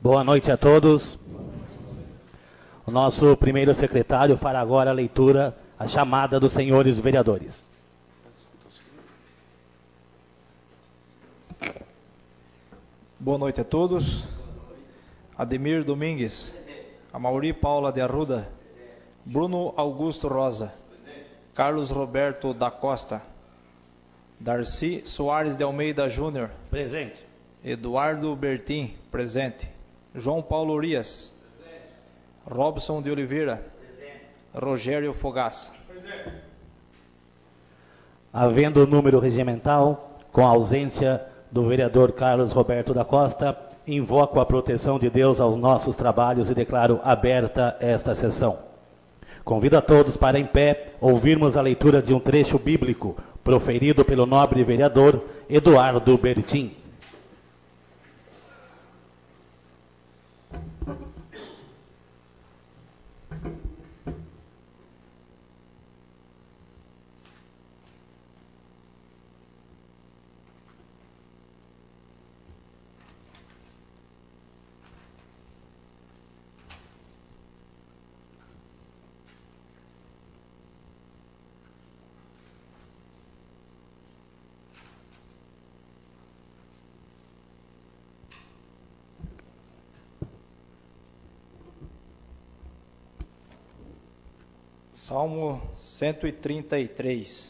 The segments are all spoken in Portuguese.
Boa noite a todos. O nosso primeiro secretário fará agora a leitura, a chamada dos senhores vereadores. Boa noite a todos. Ademir Domingues. Amauri Paula de Arruda. Bruno Augusto Rosa. Carlos Roberto da Costa. Darcy Soares de Almeida Júnior. Presente. Eduardo Bertin. Presente. João Paulo Urias. Presente. Robson de Oliveira. Presente. Rogério Fogaça. Presente. Havendo o número regimental, com a ausência do vereador Carlos Roberto da Costa, invoco a proteção de Deus aos nossos trabalhos e declaro aberta esta sessão. Convido a todos para, em pé, ouvirmos a leitura de um trecho bíblico proferido pelo nobre vereador Eduardo Bertin. Salmo 133.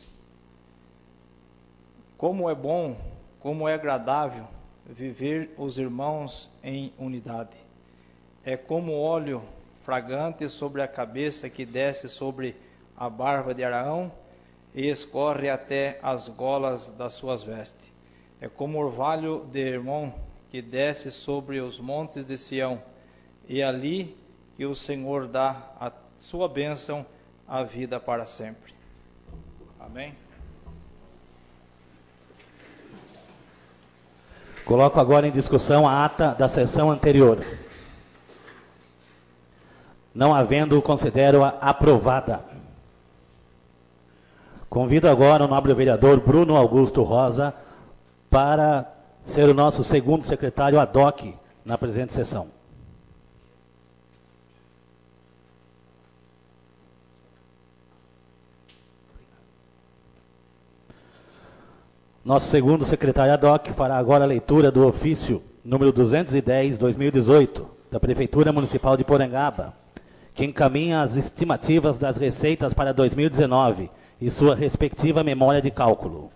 Como é bom, como é agradável viver os irmãos em unidade. É como óleo fragante sobre a cabeça que desce sobre a barba de Araão e escorre até as golas das suas vestes. É como orvalho de Hermon que desce sobre os montes de Sião, e ali que o Senhor dá a sua bênção, a vida para sempre. Amém? Coloco agora em discussão a ata da sessão anterior. Não havendo, considero-a aprovada. Convido agora o nobre vereador Bruno Augusto Rosa para ser o nosso segundo secretário ad hoc na presente sessão. Nosso segundo secretário ad hoc fará agora a leitura do ofício número 210/2018 da Prefeitura Municipal de Porangaba, que encaminha as estimativas das receitas para 2019 e sua respectiva memória de cálculo.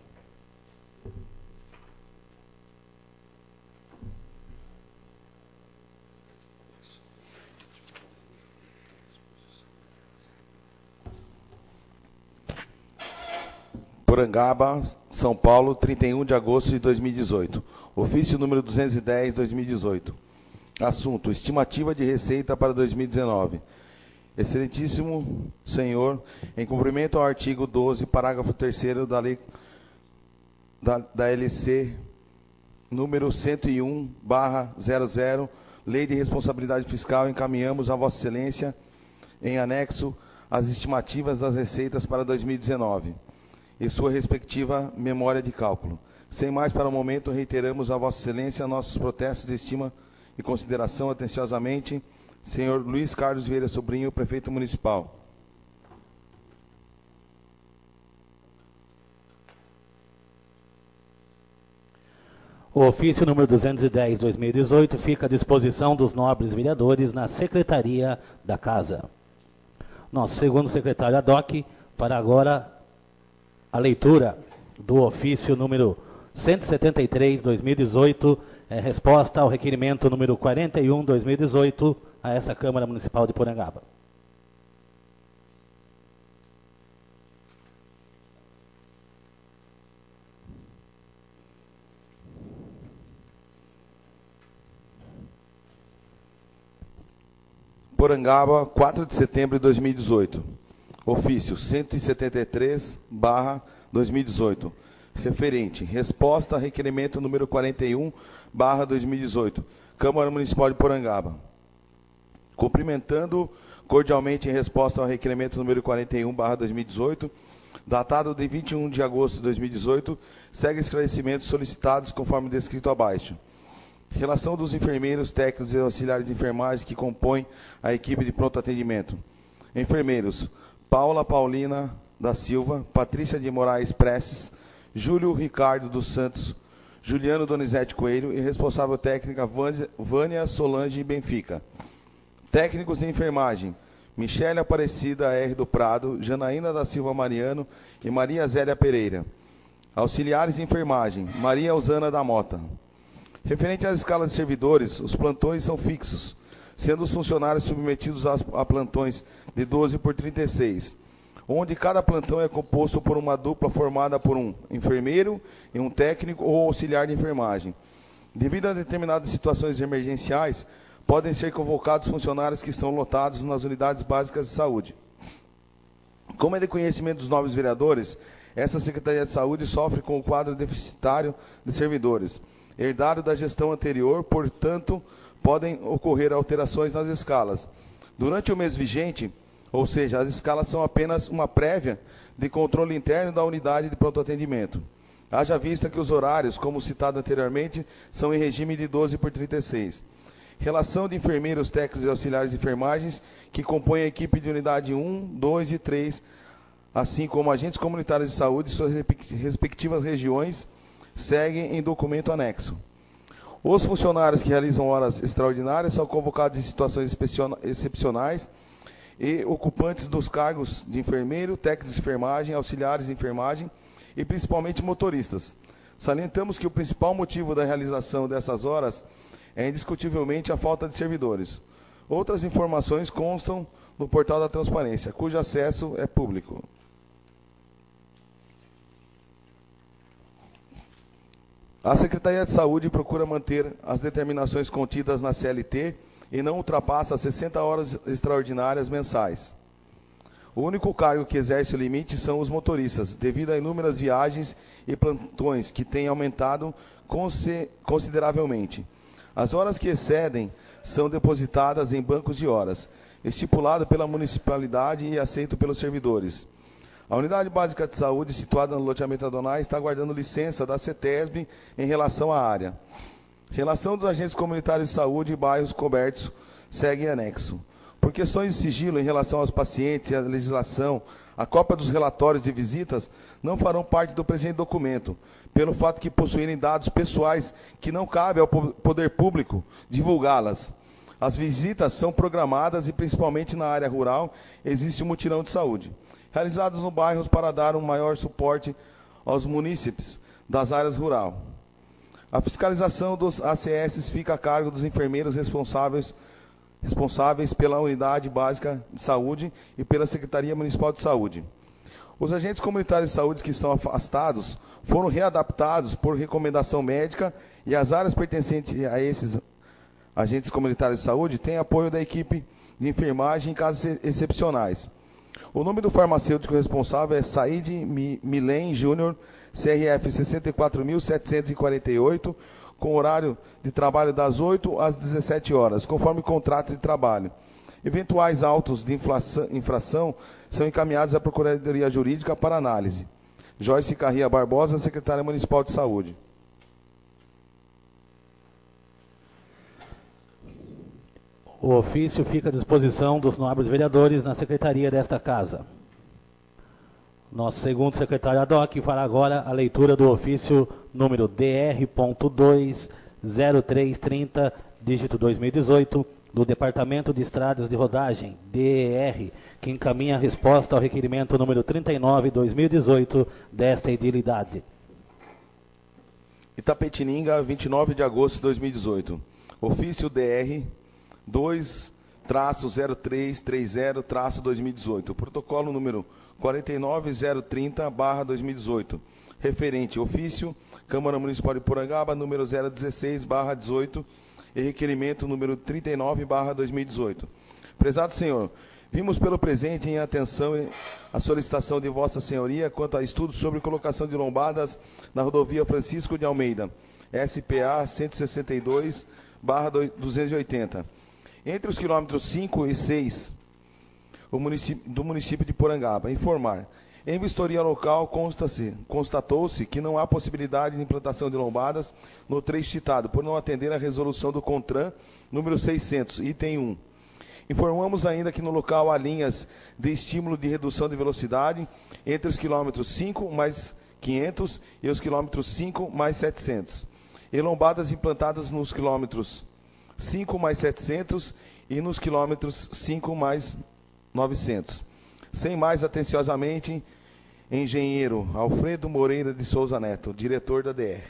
Porangaba, São Paulo, 31 de agosto de 2018. Ofício número 210/2018. Assunto: estimativa de receita para 2019. Excelentíssimo Senhor, em cumprimento ao artigo 12, parágrafo 3º da Lei da LC número 101/00, Lei de Responsabilidade Fiscal, encaminhamos a Vossa Excelência, em anexo, as estimativas das receitas para 2019. E sua respectiva memória de cálculo. Sem mais para o momento, reiteramos a Vossa Excelência nossos protestos de estima e consideração atenciosamente, senhor Luiz Carlos Vieira Sobrinho, prefeito municipal. O ofício número 210/2018 fica à disposição dos nobres vereadores na Secretaria da Casa. Nosso segundo secretário ad hoc fará agora a leitura do ofício número 173/2018, resposta ao requerimento número 41/2018 a essa Câmara Municipal de Porangaba. Porangaba, 4 de setembro de 2018. Ofício 173/2018. Referente: resposta a requerimento número 41/2018. Câmara Municipal de Porangaba. Cumprimentando cordialmente em resposta ao requerimento número 41/2018, datado de 21 de agosto de 2018, segue esclarecimentos solicitados conforme descrito abaixo. Relação dos enfermeiros, técnicos e auxiliares de enfermagem que compõem a equipe de pronto atendimento. Enfermeiros: Paula Paulina da Silva, Patrícia de Moraes Prestes, Júlio Ricardo dos Santos, Juliano Donizete Coelho e responsável técnica Vânia Solange Benfica. Técnicos de enfermagem: Michele Aparecida R. do Prado, Janaína da Silva Mariano e Maria Zélia Pereira. Auxiliares de enfermagem: Maria Eusana da Mota. Referente às escalas de servidores, os plantões são fixos, sendo os funcionários submetidos a plantões de 12 por 36, onde cada plantão é composto por uma dupla formada por um enfermeiro e um técnico ou auxiliar de enfermagem. Devido a determinadas situações emergenciais, podem ser convocados funcionários que estão lotados nas unidades básicas de saúde. Como é de conhecimento dos nobres vereadores, essa Secretaria de Saúde sofre com o quadro deficitário de servidores, herdado da gestão anterior, portanto, podem ocorrer alterações nas escalas. Durante o mês vigente, ou seja, as escalas são apenas uma prévia de controle interno da unidade de pronto atendimento. Haja vista que os horários, como citado anteriormente, são em regime de 12 por 36. Relação de enfermeiros, técnicos e auxiliares de enfermagens que compõem a equipe de unidade 1, 2 e 3, assim como agentes comunitários de saúde e suas respectivas regiões, seguem em documento anexo. Os funcionários que realizam horas extraordinárias são convocados em situações excepcionais e ocupantes dos cargos de enfermeiro, técnicos de enfermagem, auxiliares de enfermagem e principalmente motoristas. Salientamos que o principal motivo da realização dessas horas é indiscutivelmente a falta de servidores. Outras informações constam no portal da transparência, cujo acesso é público. A Secretaria de Saúde procura manter as determinações contidas na CLT e não ultrapassa as 60 horas extraordinárias mensais. O único cargo que exerce o limite são os motoristas, devido a inúmeras viagens e plantões que têm aumentado consideravelmente. As horas que excedem são depositadas em bancos de horas, estipulado pela municipalidade e aceito pelos servidores. A Unidade Básica de Saúde, situada no loteamento Adonai, está aguardando licença da CETESB em relação à área. Relação dos agentes comunitários de saúde e bairros cobertos segue em anexo. Por questões de sigilo em relação aos pacientes e à legislação, a cópia dos relatórios de visitas não farão parte do presente documento, pelo fato que possuírem dados pessoais que não cabe ao poder público divulgá-las. As visitas são programadas e, principalmente na área rural, existe um mutirão de saúde, realizados nos bairros para dar um maior suporte aos munícipes das áreas rurais. A fiscalização dos ACS fica a cargo dos enfermeiros responsáveis pela Unidade Básica de Saúde e pela Secretaria Municipal de Saúde. Os agentes comunitários de saúde que estão afastados foram readaptados por recomendação médica e as áreas pertencentes a esses agentes comunitários de saúde têm apoio da equipe de enfermagem em casos excepcionais. O nome do farmacêutico responsável é Said Milen Júnior, CRF 64.748, com horário de trabalho das 8 às 17 horas, conforme o contrato de trabalho. Eventuais autos de infração são encaminhados à Procuradoria Jurídica para análise. Joyce Carria Barbosa, secretária Municipal de Saúde. O ofício fica à disposição dos nobres vereadores na secretaria desta casa. Nosso segundo secretário ad hoc fará agora a leitura do ofício número DR.20330, dígito 2018, do Departamento de Estradas de Rodagem, DER, que encaminha a resposta ao requerimento número 39/2018 desta edilidade. Itapetininga, 29 de agosto de 2018. Ofício DR 2-0330-2018. Protocolo número 49030/2018. Referente ofício, Câmara Municipal de Porangaba, número 016/18 e requerimento número 39/2018. Prezado senhor, vimos pelo presente em atenção a solicitação de Vossa Senhoria quanto a estudo sobre colocação de lombadas na rodovia Francisco de Almeida, SPA 162/280, entre os quilômetros 5 e 6 do município de Porangaba. Informar. Em vistoria local, constatou-se que não há possibilidade de implantação de lombadas no trecho citado, por não atender à resolução do CONTRAN número 600, item 1. Informamos ainda que no local há linhas de estímulo de redução de velocidade entre os quilômetros 5 mais 500 e os quilômetros 5 mais 700, e lombadas implantadas nos quilômetros 5 mais 700 e nos quilômetros 5 mais 900. Sem mais, atenciosamente, engenheiro Alfredo Moreira de Souza Neto, diretor da DR.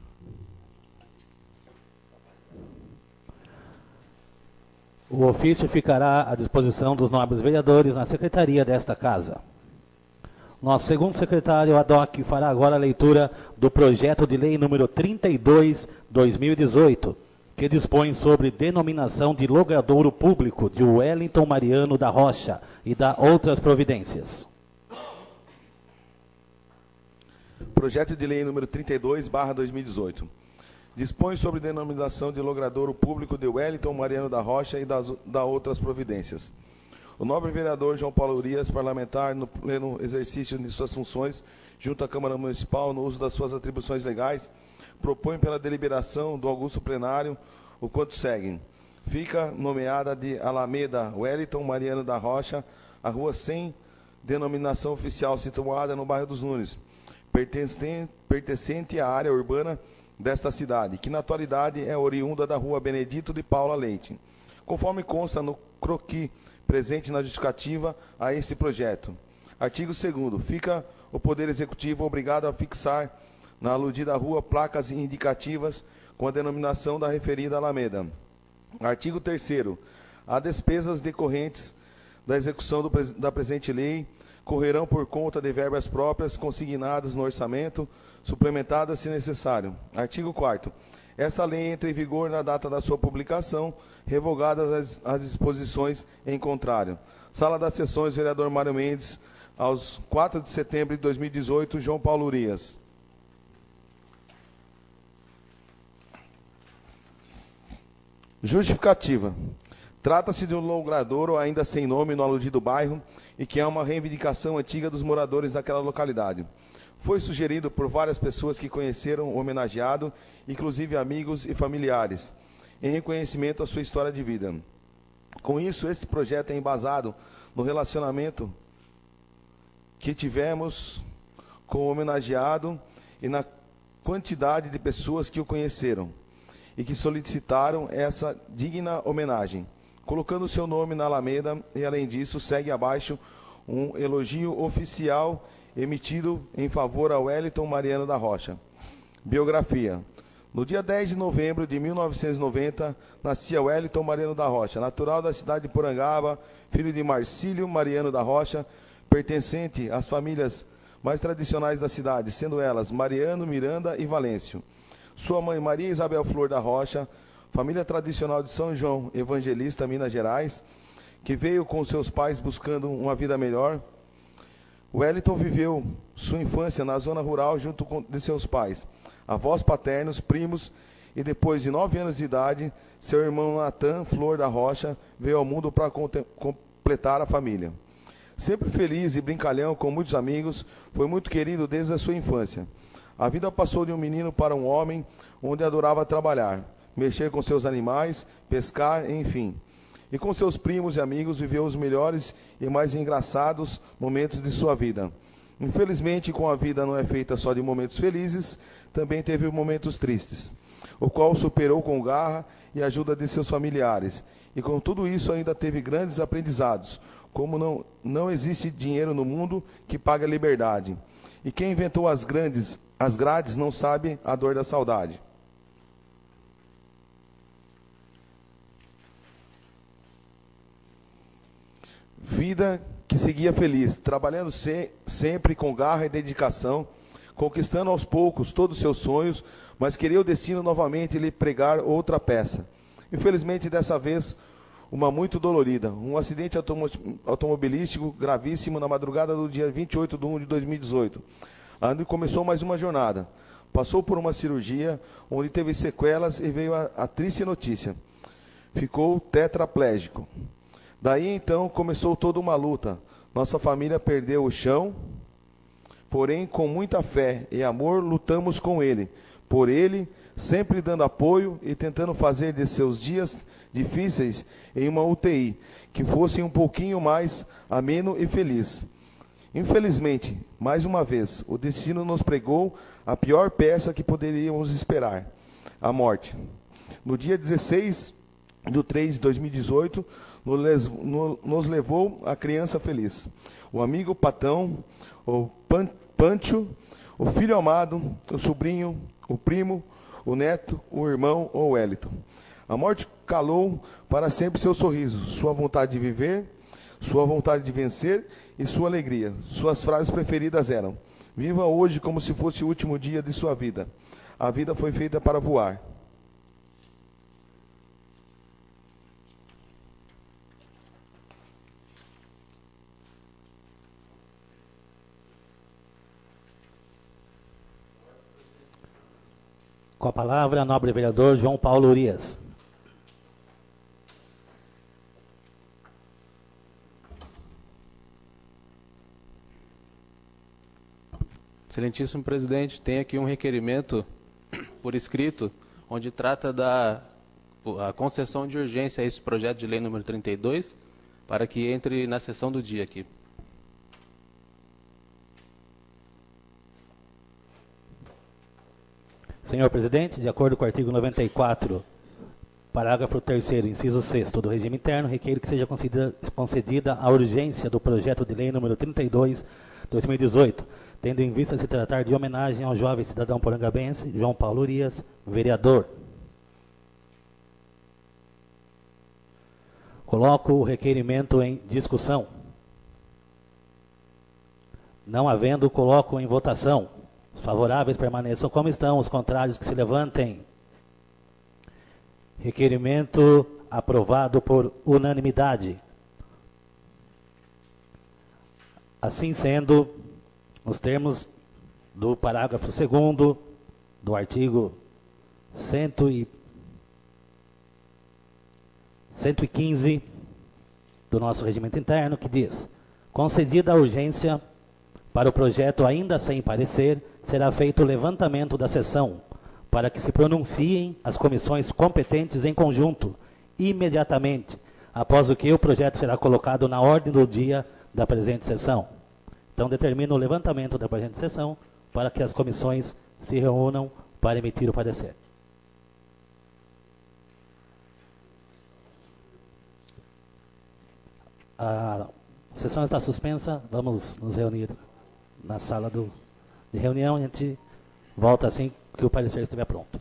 O ofício ficará à disposição dos nobres vereadores na secretaria desta casa. Nosso segundo secretário, Adoc, fará agora a leitura do projeto de lei número 32/2018, que dispõe sobre denominação de logradouro público de Wellington Mariano da Rocha e da outras providências. Projeto de lei número 32/2018. Dispõe sobre denominação de logradouro público de Wellington Mariano da Rocha e da outras providências. O nobre vereador João Paulo Urias, parlamentar no pleno exercício de suas funções junto à Câmara Municipal, no uso das suas atribuições legais, propõe pela deliberação do augusto plenário o quanto segue. Fica nomeada de Alameda Wellington Mariano da Rocha, a rua sem denominação oficial, situada no bairro dos Nunes, pertencente à área urbana desta cidade, que na atualidade é oriunda da rua Benedito de Paula Leite, conforme consta no croquis presente na justificativa a este projeto. Artigo 2º. Fica o Poder Executivo obrigado a fixar na aludida rua placas indicativas com a denominação da referida Alameda. Artigo 3º. As despesas decorrentes da execução da presente lei correrão por conta de verbas próprias consignadas no orçamento, suplementadas se necessário. Artigo 4º. Esta lei entra em vigor na data da sua publicação, revogadas as disposições em contrário. Sala das Sessões, vereador Mário Mendes, aos 4 de setembro de 2018, João Paulo Urias. Justificativa. Trata-se de um logradouro ainda sem nome no aludido bairro e que é uma reivindicação antiga dos moradores daquela localidade. Foi sugerido por várias pessoas que conheceram o homenageado, inclusive amigos e familiares, em reconhecimento à sua história de vida. Com isso, esse projeto é embasado no relacionamento que tivemos com o homenageado e na quantidade de pessoas que o conheceram e que solicitaram essa digna homenagem, colocando seu nome na Alameda, e além disso segue abaixo um elogio oficial emitido em favor a Wellington Mariano da Rocha. Biografia. No dia 10 de novembro de 1990, nascia Wellington Mariano da Rocha, natural da cidade de Porangaba, filho de Marcílio Mariano da Rocha, pertencente às famílias mais tradicionais da cidade, sendo elas Mariano, Miranda e Valêncio. Sua mãe, Maria Isabel Flor da Rocha, família tradicional de São João Evangelista, Minas Gerais, que veio com seus pais buscando uma vida melhor. Wellington viveu sua infância na zona rural junto de seus pais, avós paternos, primos, e depois de 9 anos de idade, seu irmão Natan Flor da Rocha veio ao mundo para completar a família. Sempre feliz e brincalhão com muitos amigos, foi muito querido desde a sua infância. A vida passou de um menino para um homem, onde adorava trabalhar, mexer com seus animais, pescar, enfim. E com seus primos e amigos viveu os melhores e mais engraçados momentos de sua vida. Infelizmente, como a vida não é feita só de momentos felizes, também teve momentos tristes, o qual superou com garra e ajuda de seus familiares. E com tudo isso ainda teve grandes aprendizados, como não existe dinheiro no mundo que pague a liberdade. E quem inventou as grades não sabe a dor da saudade. Vida que seguia feliz, trabalhando sempre com garra e dedicação, conquistando aos poucos todos os seus sonhos, mas queria o destino novamente lhe pregar outra peça. Infelizmente, dessa vez, uma muito dolorida. Um acidente automobilístico gravíssimo na madrugada do dia 28 de 1 de 2018, onde começou mais uma jornada. Passou por uma cirurgia, onde teve sequelas e veio a triste notícia. Ficou tetraplégico. Daí então começou toda uma luta. Nossa família perdeu o chão, porém com muita fé e amor lutamos com ele, por ele, sempre dando apoio e tentando fazer de seus dias difíceis em uma UTI, que fosse um pouquinho mais ameno e feliz. Infelizmente, mais uma vez, o destino nos pregou a pior peça que poderíamos esperar, a morte. No dia 16/3/2018, nos levou a criança feliz, o amigo Patão, o Pancho, o filho amado, o sobrinho, o primo, o neto, o irmão ou o Wellington. A morte calou para sempre seu sorriso, sua vontade de viver, sua vontade de vencer e sua alegria. Suas frases preferidas eram: viva hoje como se fosse o último dia de sua vida. A vida foi feita para voar. Com a palavra, nobre vereador João Paulo Urias. Excelentíssimo presidente, tem aqui um requerimento por escrito, onde trata da concessão de urgência a esse projeto de lei número 32, para que entre na sessão do dia aqui. Senhor presidente, de acordo com o artigo 94, parágrafo 3º, inciso 6º do regime interno, requeiro que seja concedida a urgência do projeto de lei número 32, 2018, tendo em vista se tratar de homenagem ao jovem cidadão porangabense, João Paulo Urias, vereador. Coloco o requerimento em discussão. Não havendo, coloco em votação. Os favoráveis permaneçam como estão, os contrários que se levantem. Requerimento aprovado por unanimidade. Assim sendo, nos termos do parágrafo 2º do artigo 115 do nosso regimento interno, que diz: concedida a urgência para o projeto ainda sem parecer, será feito o levantamento da sessão, para que se pronunciem as comissões competentes em conjunto, imediatamente, após o que o projeto será colocado na ordem do dia da presente sessão. Então, determino o levantamento da presente sessão, para que as comissões se reúnam para emitir o parecer. A sessão está suspensa, vamos nos reunir na sala de reunião e a gente volta assim que o parecer estiver pronto.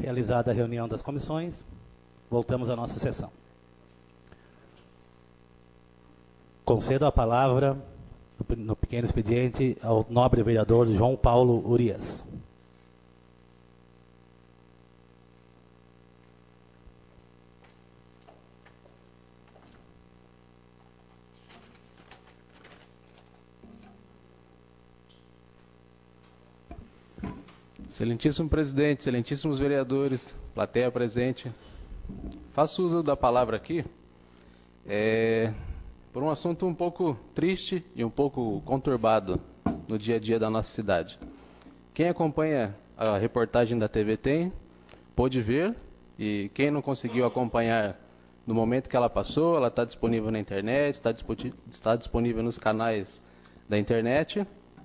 Realizada a reunião das comissões, voltamos à nossa sessão. Concedo a palavra, no pequeno expediente, ao nobre vereador João Paulo Urias. Excelentíssimo presidente, excelentíssimos vereadores, plateia presente, faço uso da palavra aqui por um assunto um pouco triste e um pouco conturbado no dia a dia da nossa cidade. Quem acompanha a reportagem da TV Tem pôde ver, e quem não conseguiu acompanhar no momento que ela passou, ela está disponível na internet, está disponível nos canais da internet,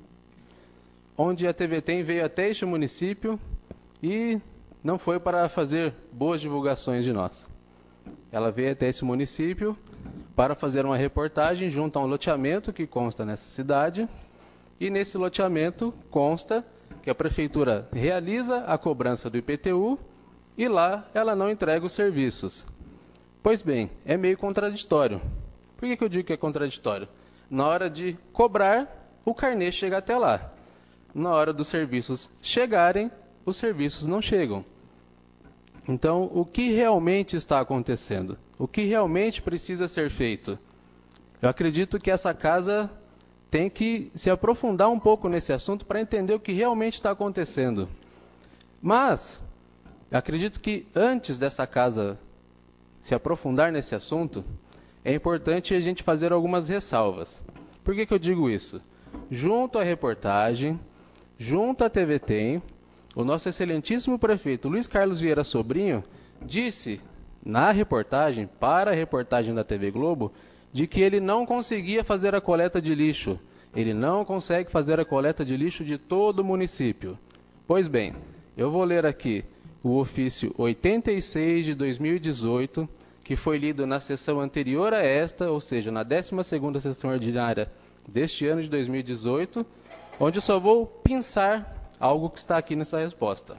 onde a TV Tem veio até este município e não foi para fazer boas divulgações de nós. Ela veio até esse município para fazer uma reportagem junto a um loteamento que consta nessa cidade, e nesse loteamento consta que a prefeitura realiza a cobrança do IPTU e lá ela não entrega os serviços. Pois bem, é meio contraditório. Por que eu digo que é contraditório? Na hora de cobrar, o carnê chega até lá. Na hora dos serviços chegarem, os serviços não chegam. Então, o que realmente está acontecendo? O que realmente precisa ser feito? Eu acredito que essa casa tem que se aprofundar um pouco nesse assunto para entender o que realmente está acontecendo. Mas, eu acredito que antes dessa casa se aprofundar nesse assunto, é importante a gente fazer algumas ressalvas. Por que eu digo isso? Junto à reportagem, junto à TV Tem, o nosso excelentíssimo prefeito Luiz Carlos Vieira Sobrinho disse na reportagem, para a reportagem da TV Globo, de que ele não conseguia fazer a coleta de lixo. Ele não consegue fazer a coleta de lixo de todo o município. Pois bem, eu vou ler aqui o ofício 86 de 2018, que foi lido na sessão anterior a esta, ou seja, na 12ª sessão ordinária deste ano de 2018, onde eu só vou pensar algo que está aqui nessa resposta.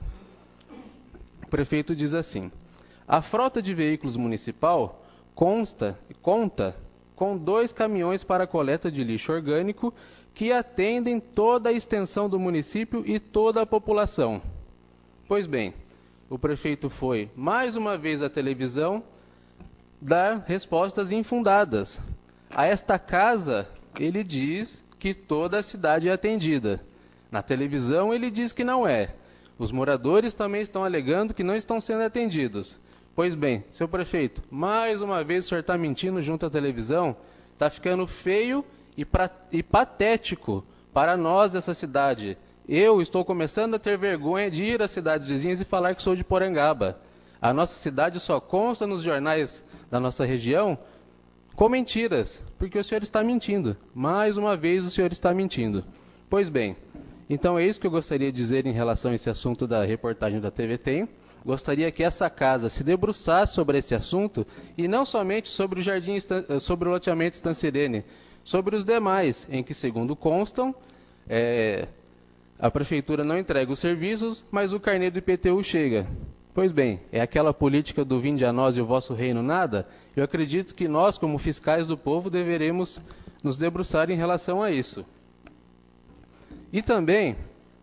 O prefeito diz assim: a frota de veículos municipal conta com 2 caminhões para coleta de lixo orgânico que atendem toda a extensão do município e toda a população. Pois bem, o prefeito foi mais uma vez à televisão dar respostas infundadas. A esta casa, ele diz que toda a cidade é atendida. Na televisão ele diz que não é. Os moradores também estão alegando que não estão sendo atendidos. Pois bem, seu prefeito, mais uma vez o senhor está mentindo junto à televisão, está ficando feio e patético para nós dessa cidade. Eu estou começando a ter vergonha de ir às cidades vizinhas e falar que sou de Porangaba. A nossa cidade só consta nos jornais da nossa região com mentiras, porque o senhor está mentindo. Mais uma vez o senhor está mentindo. Pois bem, então é isso que eu gostaria de dizer em relação a esse assunto da reportagem da TV Tem. Gostaria que essa casa se debruçasse sobre esse assunto e não somente sobre o loteamento Estância Irene, sobre os demais, em que, segundo constam, a prefeitura não entrega os serviços, mas o carnê do IPTU chega. Pois bem, é aquela política do vinde a nós e o vosso reino nada? Eu acredito que nós, como fiscais do povo, deveremos nos debruçar em relação a isso. E também,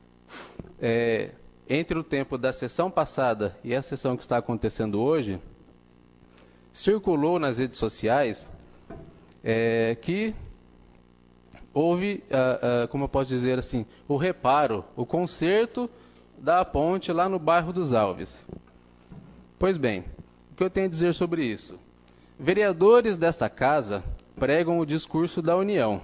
entre o tempo da sessão passada e a sessão que está acontecendo hoje, circulou nas redes sociais que houve, como eu posso dizer assim, o reparo, o conserto da ponte lá no bairro dos Alves. Pois bem, o que eu tenho a dizer sobre isso? Vereadores desta casa pregam o discurso da união,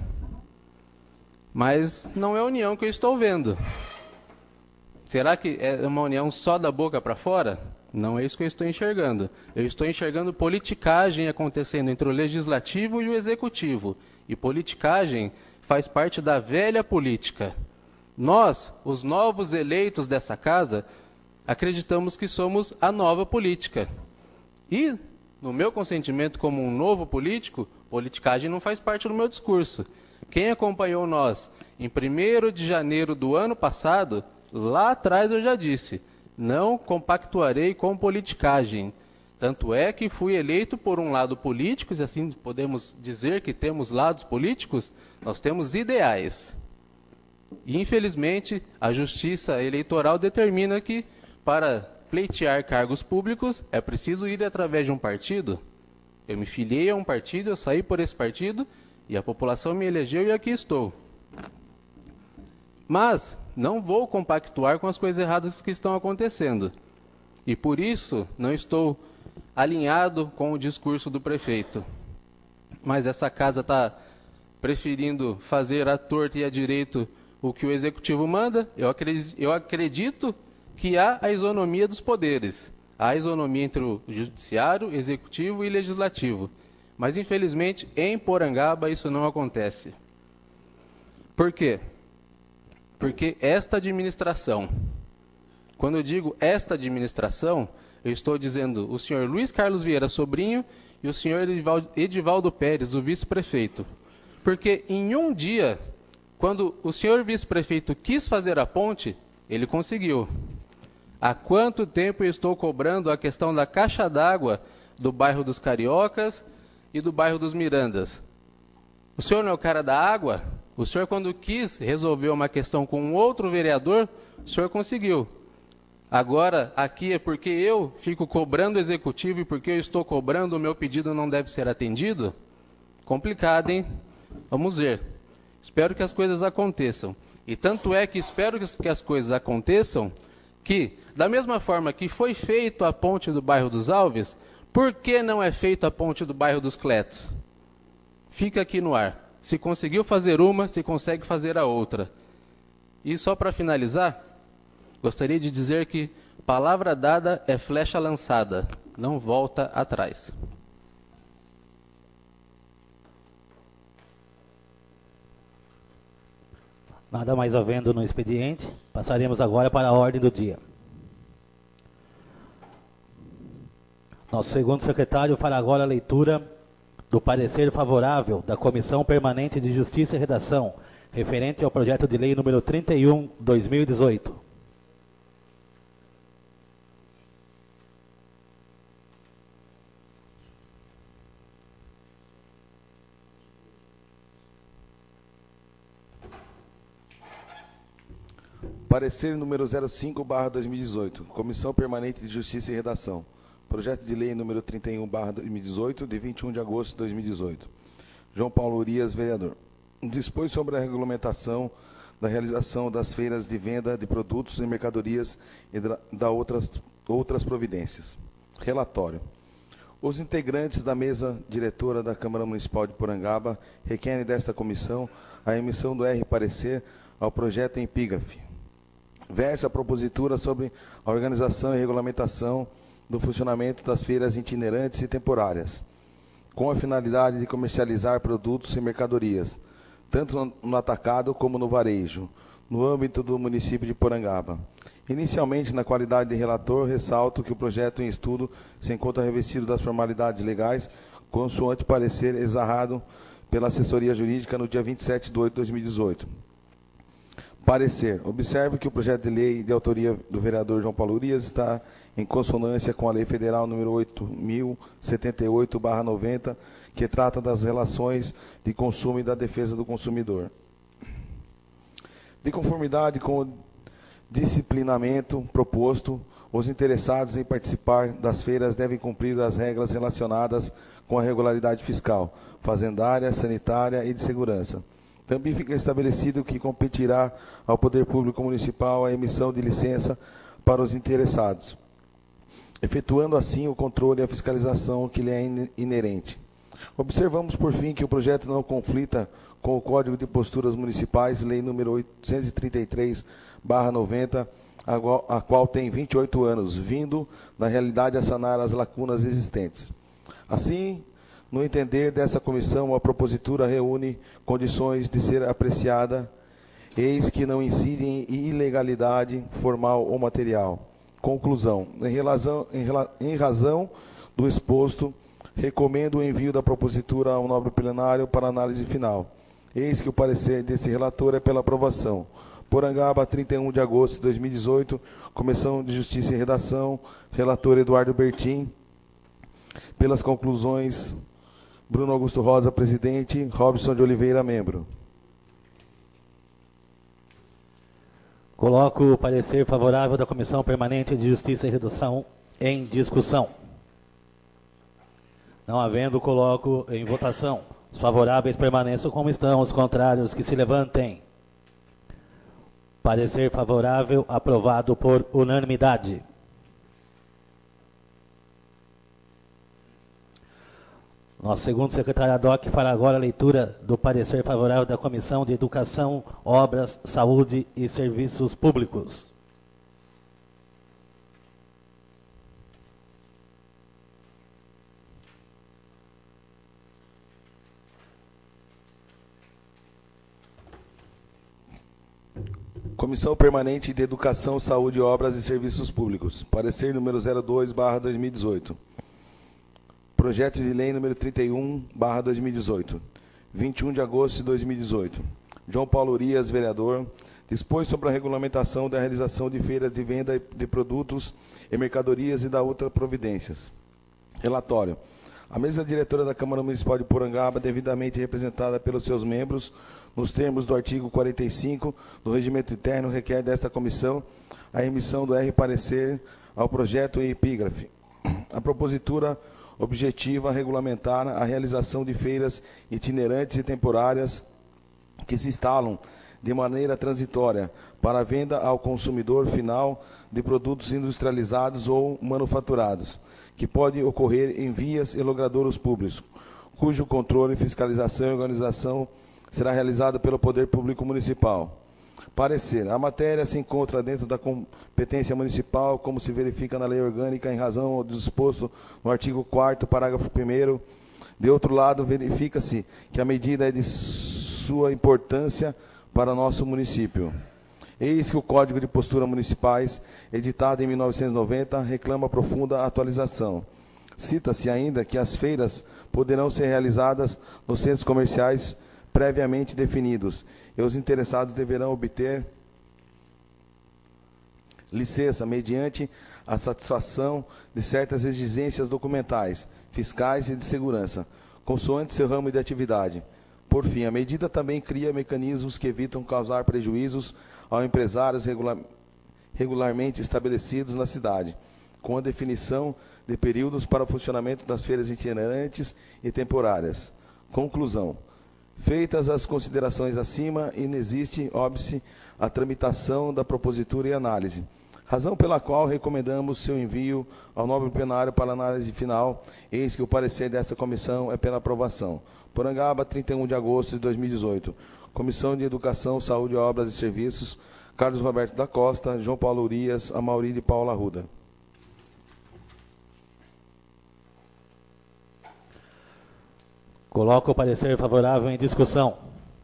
mas não é a união que eu estou vendo. Será que é uma união só da boca para fora? Não é isso que eu estou enxergando. Eu estou enxergando politicagem acontecendo entre o legislativo e o executivo. E politicagem faz parte da velha política. Nós, os novos eleitos dessa casa, acreditamos que somos a nova política. E, no meu consentimento como um novo político, politicagem não faz parte do meu discurso. Quem acompanhou nós em 1º de janeiro do ano passado, lá atrás eu já disse, não compactuarei com politicagem. Tanto é que fui eleito por um lado político, e assim podemos dizer que temos lados políticos, nós temos ideais. E, infelizmente, a justiça eleitoral determina que, para pleitear cargos públicos, é preciso ir através de um partido. Eu me filiei a um partido, eu saí por esse partido, e a população me elegeu e aqui estou. Mas não vou compactuar com as coisas erradas que estão acontecendo. E por isso não estou alinhado com o discurso do prefeito. Mas essa casa está preferindo fazer à torta e à direito o que o executivo manda. Eu acredito que há a isonomia dos poderes. Há a isonomia entre o judiciário, executivo e legislativo. Mas, infelizmente, em Porangaba isso não acontece. Por quê? Porque esta administração, quando eu digo esta administração, eu estou dizendo o senhor Luiz Carlos Vieira Sobrinho e o senhor Edivaldo Pérez, o vice-prefeito. Porque em um dia, quando o senhor vice-prefeito quis fazer a ponte, ele conseguiu. Há quanto tempo eu estou cobrando a questão da caixa d'água do bairro dos Cariocas e do bairro dos Mirandas? O senhor não é o cara da água? O senhor, quando quis resolver uma questão com um outro vereador, o senhor conseguiu. Agora, aqui é porque eu fico cobrando o executivo e porque eu estou cobrando, o meu pedido não deve ser atendido? Complicado, hein? Vamos ver. Espero que as coisas aconteçam. E tanto é que espero que as coisas aconteçam, que, da mesma forma que foi feito a ponte do bairro dos Alves, por que não é feita a ponte do bairro dos Cletos? Fica aqui no ar. Se conseguiu fazer uma, se consegue fazer a outra. E só para finalizar, gostaria de dizer que palavra dada é flecha lançada, não volta atrás. Nada mais havendo no expediente, passaremos agora para a ordem do dia. Nosso segundo secretário fará agora a leitura do parecer favorável da Comissão Permanente de Justiça e Redação, referente ao projeto de lei número 31/2018. Parecer número 05/2018, Comissão Permanente de Justiça e Redação. Projeto de lei número 31/2018, de 21 de agosto de 2018. João Paulo Urias, vereador. Dispõe sobre a regulamentação da realização das feiras de venda de produtos e mercadorias e da outras providências. Relatório. Os integrantes da mesa diretora da Câmara Municipal de Porangaba requerem desta comissão a emissão do parecer ao projeto em epígrafe. Versa a propositura sobre a organização e regulamentação do funcionamento das feiras itinerantes e temporárias, com a finalidade de comercializar produtos e mercadorias, tanto no atacado como no varejo, no âmbito do município de Porangaba. Inicialmente, na qualidade de relator, ressalto que o projeto em estudo se encontra revestido das formalidades legais, consoante parecer exarrado pela assessoria jurídica no dia 27/8/2018. Parecer. Observe que o projeto de lei de autoria do vereador João Paulo Urias está em consonância com a Lei Federal número 8.078/90, que trata das relações de consumo e da defesa do consumidor. De conformidade com o disciplinamento proposto, os interessados em participar das feiras devem cumprir as regras relacionadas com a regularidade fiscal, fazendária, sanitária e de segurança. Também fica estabelecido que competirá ao Poder Público Municipal a emissão de licença para os interessados, efetuando assim o controle e a fiscalização que lhe é inerente. Observamos, por fim, que o projeto não conflita com o Código de Posturas Municipais, Lei nº 833/90, a qual tem 28 anos, vindo, na realidade, a sanar as lacunas existentes. Assim, no entender dessa comissão, a propositura reúne condições de ser apreciada, eis que não incidem em ilegalidade formal ou material. Conclusão. Em razão do exposto, recomendo o envio da propositura ao nobre plenário para análise final. Eis que o parecer desse relator é pela aprovação. Porangaba, 31 de agosto de 2018, Comissão de Justiça e Redação, relator Eduardo Bertin. Pelas conclusões, Bruno Augusto Rosa, presidente, Robson de Oliveira, membro. Coloco o parecer favorável da Comissão Permanente de Justiça e Redação em discussão. Não havendo, coloco em votação. Os favoráveis permaneçam como estão, os contrários que se levantem. Parecer favorável, aprovado por unanimidade. Nosso segundo secretário ad hoc fará agora a leitura do parecer favorável da Comissão de Educação, Obras, Saúde e Serviços Públicos. Comissão Permanente de Educação, Saúde, Obras e Serviços Públicos. Parecer número 02/2018. Projeto de Lei número 31/2018. 21 de agosto de 2018. João Paulo Urias, vereador, dispôs sobre a regulamentação da realização de feiras de venda de produtos e mercadorias e da outras providências. Relatório. A mesa diretora da Câmara Municipal de Porangaba, devidamente representada pelos seus membros, nos termos do artigo 45 do Regimento Interno, requer desta comissão a emissão do parecer ao projeto em epígrafe. A propositura objetiva regulamentar a realização de feiras itinerantes e temporárias que se instalam de maneira transitória para a venda ao consumidor final de produtos industrializados ou manufaturados, que pode ocorrer em vias e logradouros públicos, cujo controle, fiscalização e organização será realizado pelo Poder Público Municipal. Parecer. A matéria se encontra dentro da competência municipal, como se verifica na lei orgânica, em razão do disposto no artigo 4º, parágrafo 1º. De outro lado, verifica-se que a medida é de sua importância para nosso município. Eis que o Código de Postura Municipais, editado em 1990, reclama profunda atualização. Cita-se ainda que as feiras poderão ser realizadas nos centros comerciais previamente definidos, e os interessados deverão obter licença mediante a satisfação de certas exigências documentais, fiscais e de segurança, consoante seu ramo de atividade. Por fim, a medida também cria mecanismos que evitam causar prejuízos aos empresários regularmente estabelecidos na cidade, com a definição de períodos para o funcionamento das feiras itinerantes e temporárias. Conclusão. Feitas as considerações acima, inexiste óbice a tramitação da propositura e análise, razão pela qual recomendamos seu envio ao nobre plenário para análise final. Eis que o parecer desta comissão é pela aprovação. Porangaba, 31 de agosto de 2018. Comissão de Educação, Saúde, Obras e Serviços, Carlos Roberto da Costa, João Paulo Urias, Amaury de Paula Arruda. Coloco o parecer favorável em discussão.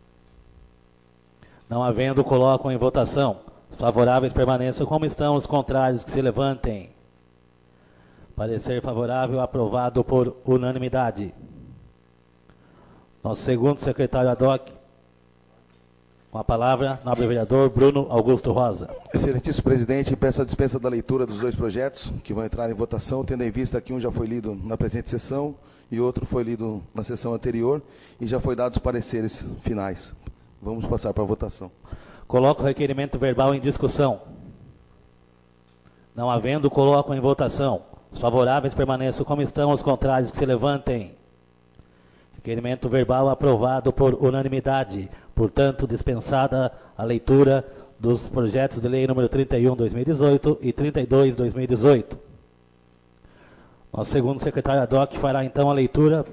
Não havendo, coloco em votação. Os favoráveis permaneçam como estão, os contrários que se levantem. Parecer favorável aprovado por unanimidade. Nosso segundo secretário ad hoc, com a palavra, nobre vereador Bruno Augusto Rosa. Excelentíssimo presidente, peço a dispensa da leitura dos dois projetos que vão entrar em votação, tendo em vista que um já foi lido na presente sessão e outro foi lido na sessão anterior e já foi dados pareceres finais. Vamos passar para a votação. Coloco o requerimento verbal em discussão. Não havendo, coloco em votação. Os favoráveis permaneçam como estão, os contrários que se levantem. Requerimento verbal aprovado por unanimidade. Portanto, dispensada a leitura dos projetos de lei número 31/2018 e 32/2018. Nosso segundo secretário ad hoc fará então a leitura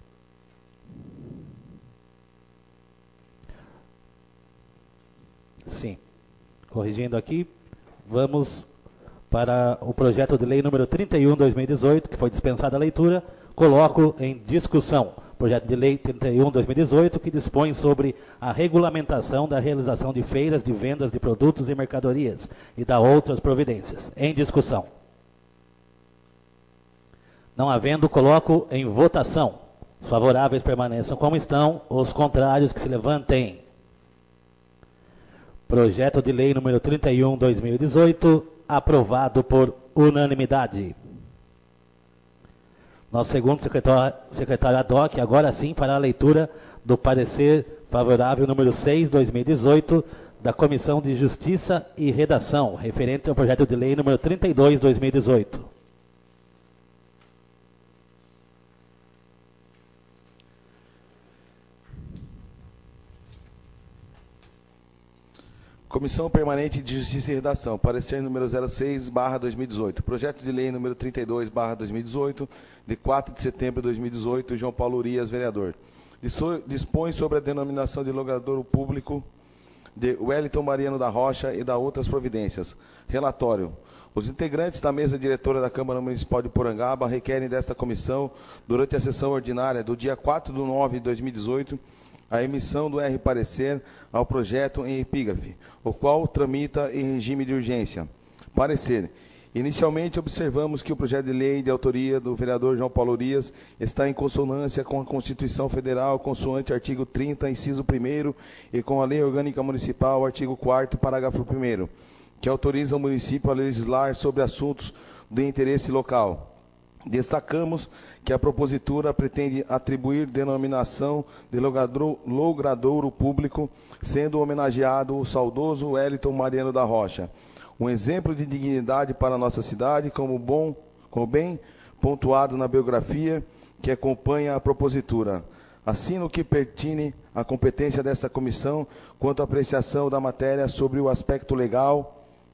Sim. Corrigindo aqui, vamos para o projeto de lei número 31/2018, que foi dispensada a leitura. Coloco em discussão o projeto de lei 31/2018, que dispõe sobre a regulamentação da realização de feiras de vendas de produtos e mercadorias e da outras providências. Em discussão. Não havendo, coloco em votação. Os favoráveis permaneçam como estão, os contrários que se levantem. Projeto de lei número 31/2018, aprovado por unanimidade. Nosso segundo secretário ad hoc, agora sim, fará a leitura do parecer favorável número 6/2018, da Comissão de Justiça e Redação, referente ao projeto de lei número 32/2018. Comissão Permanente de Justiça e Redação, parecer número 06/2018. Projeto de lei número 32/2018, de 4 de setembro de 2018, João Paulo Urias, vereador. Dispõe sobre a denominação de logradouro público de Wellington Mariano da Rocha e da outras providências. Relatório. Os integrantes da mesa diretora da Câmara Municipal de Porangaba requerem desta comissão, durante a sessão ordinária do dia 4/9/2018, a emissão do parecer ao projeto em epígrafe, o qual tramita em regime de urgência. Parecer. Inicialmente, observamos que o projeto de lei de autoria do vereador João Paulo Urias está em consonância com a Constituição Federal, consoante artigo 30, inciso 1º, e com a Lei Orgânica Municipal, artigo 4º, parágrafo 1º, que autoriza o município a legislar sobre assuntos de interesse local. Destacamos que a propositura pretende atribuir denominação de logradouro público, sendo homenageado o saudoso Wellington Mariano da Rocha, um exemplo de dignidade para a nossa cidade, como bem pontuado na biografia que acompanha a propositura. Assim, no que pertine à competência desta comissão, quanto à apreciação da matéria sobre o aspecto legal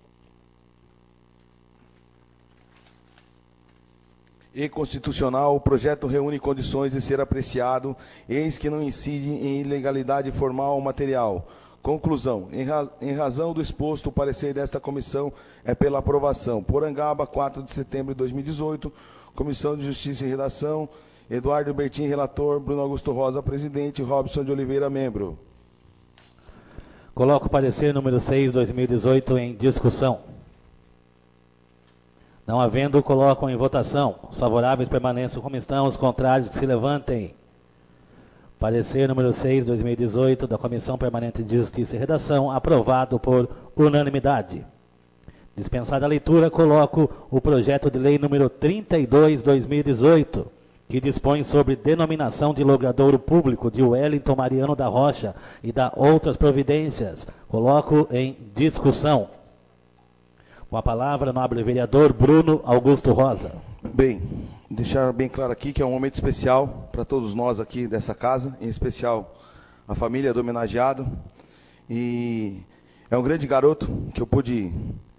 e constitucional, o projeto reúne condições de ser apreciado, eis que não incide em ilegalidade formal ou material. Conclusão. Em razão do exposto, o parecer desta comissão é pela aprovação. Porangaba, 4 de setembro de 2018, Comissão de Justiça e Redação, Eduardo Bertin, relator, Bruno Augusto Rosa, presidente, Robson de Oliveira, membro. Coloco o parecer número 6/2018 em discussão. Não havendo, colocam em votação. Os favoráveis permaneçam como estão, os contrários que se levantem. Parecer número 6/2018 da Comissão Permanente de Justiça e Redação, aprovado por unanimidade. Dispensada a leitura, coloco o projeto de lei número 32/2018, que dispõe sobre denominação de logradouro público de Wellington Mariano da Rocha e da outras providências. Coloco em discussão. Com a palavra, nobre vereador Bruno Augusto Rosa. Bem, deixar bem claro aqui que é um momento especial para todos nós aqui dessa casa, em especial a família do homenageado. E é um grande garoto que eu pude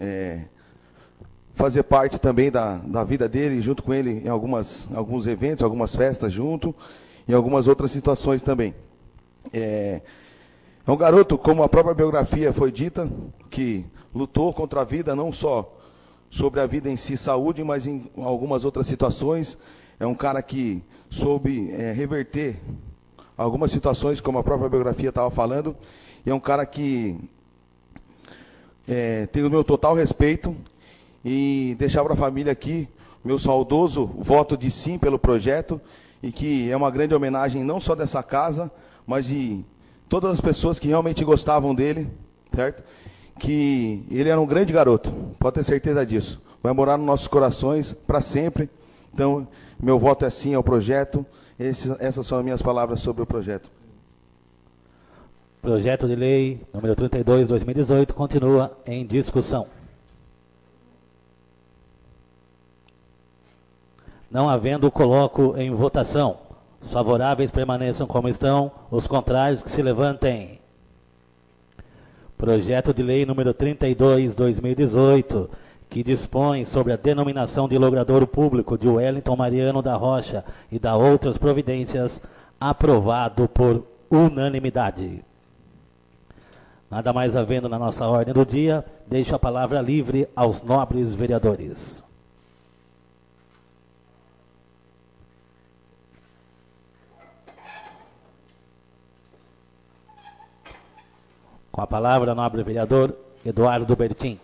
fazer parte também da vida dele, junto com ele em alguns eventos, algumas festas junto, e algumas outras situações também. É um garoto, como a própria biografia foi dita, que lutou contra a vida, não só sobre a vida em si, saúde, mas em algumas outras situações. É um cara que soube reverter algumas situações, como a própria biografia estava falando, e é um cara que tem o meu total respeito, e deixar para a família aqui meu saudoso voto de sim pelo projeto, e que é uma grande homenagem não só dessa casa, mas de todas as pessoas que realmente gostavam dele, certo? Que ele era um grande garoto, pode ter certeza disso. Vai morar nos nossos corações para sempre. Então, meu voto é sim ao projeto. Essas são as minhas palavras sobre o projeto. Projeto de lei número 32/2018 continua em discussão. Não havendo, coloco em votação. Os favoráveis permaneçam como estão, os contrários que se levantem. Projeto de lei número 32/2018, que dispõe sobre a denominação de logradouro público de Wellington Mariano da Rocha e da outras providências, aprovado por unanimidade. Nada mais havendo na nossa ordem do dia, deixo a palavra livre aos nobres vereadores. Com a palavra, nobre vereador Eduardo Bertin.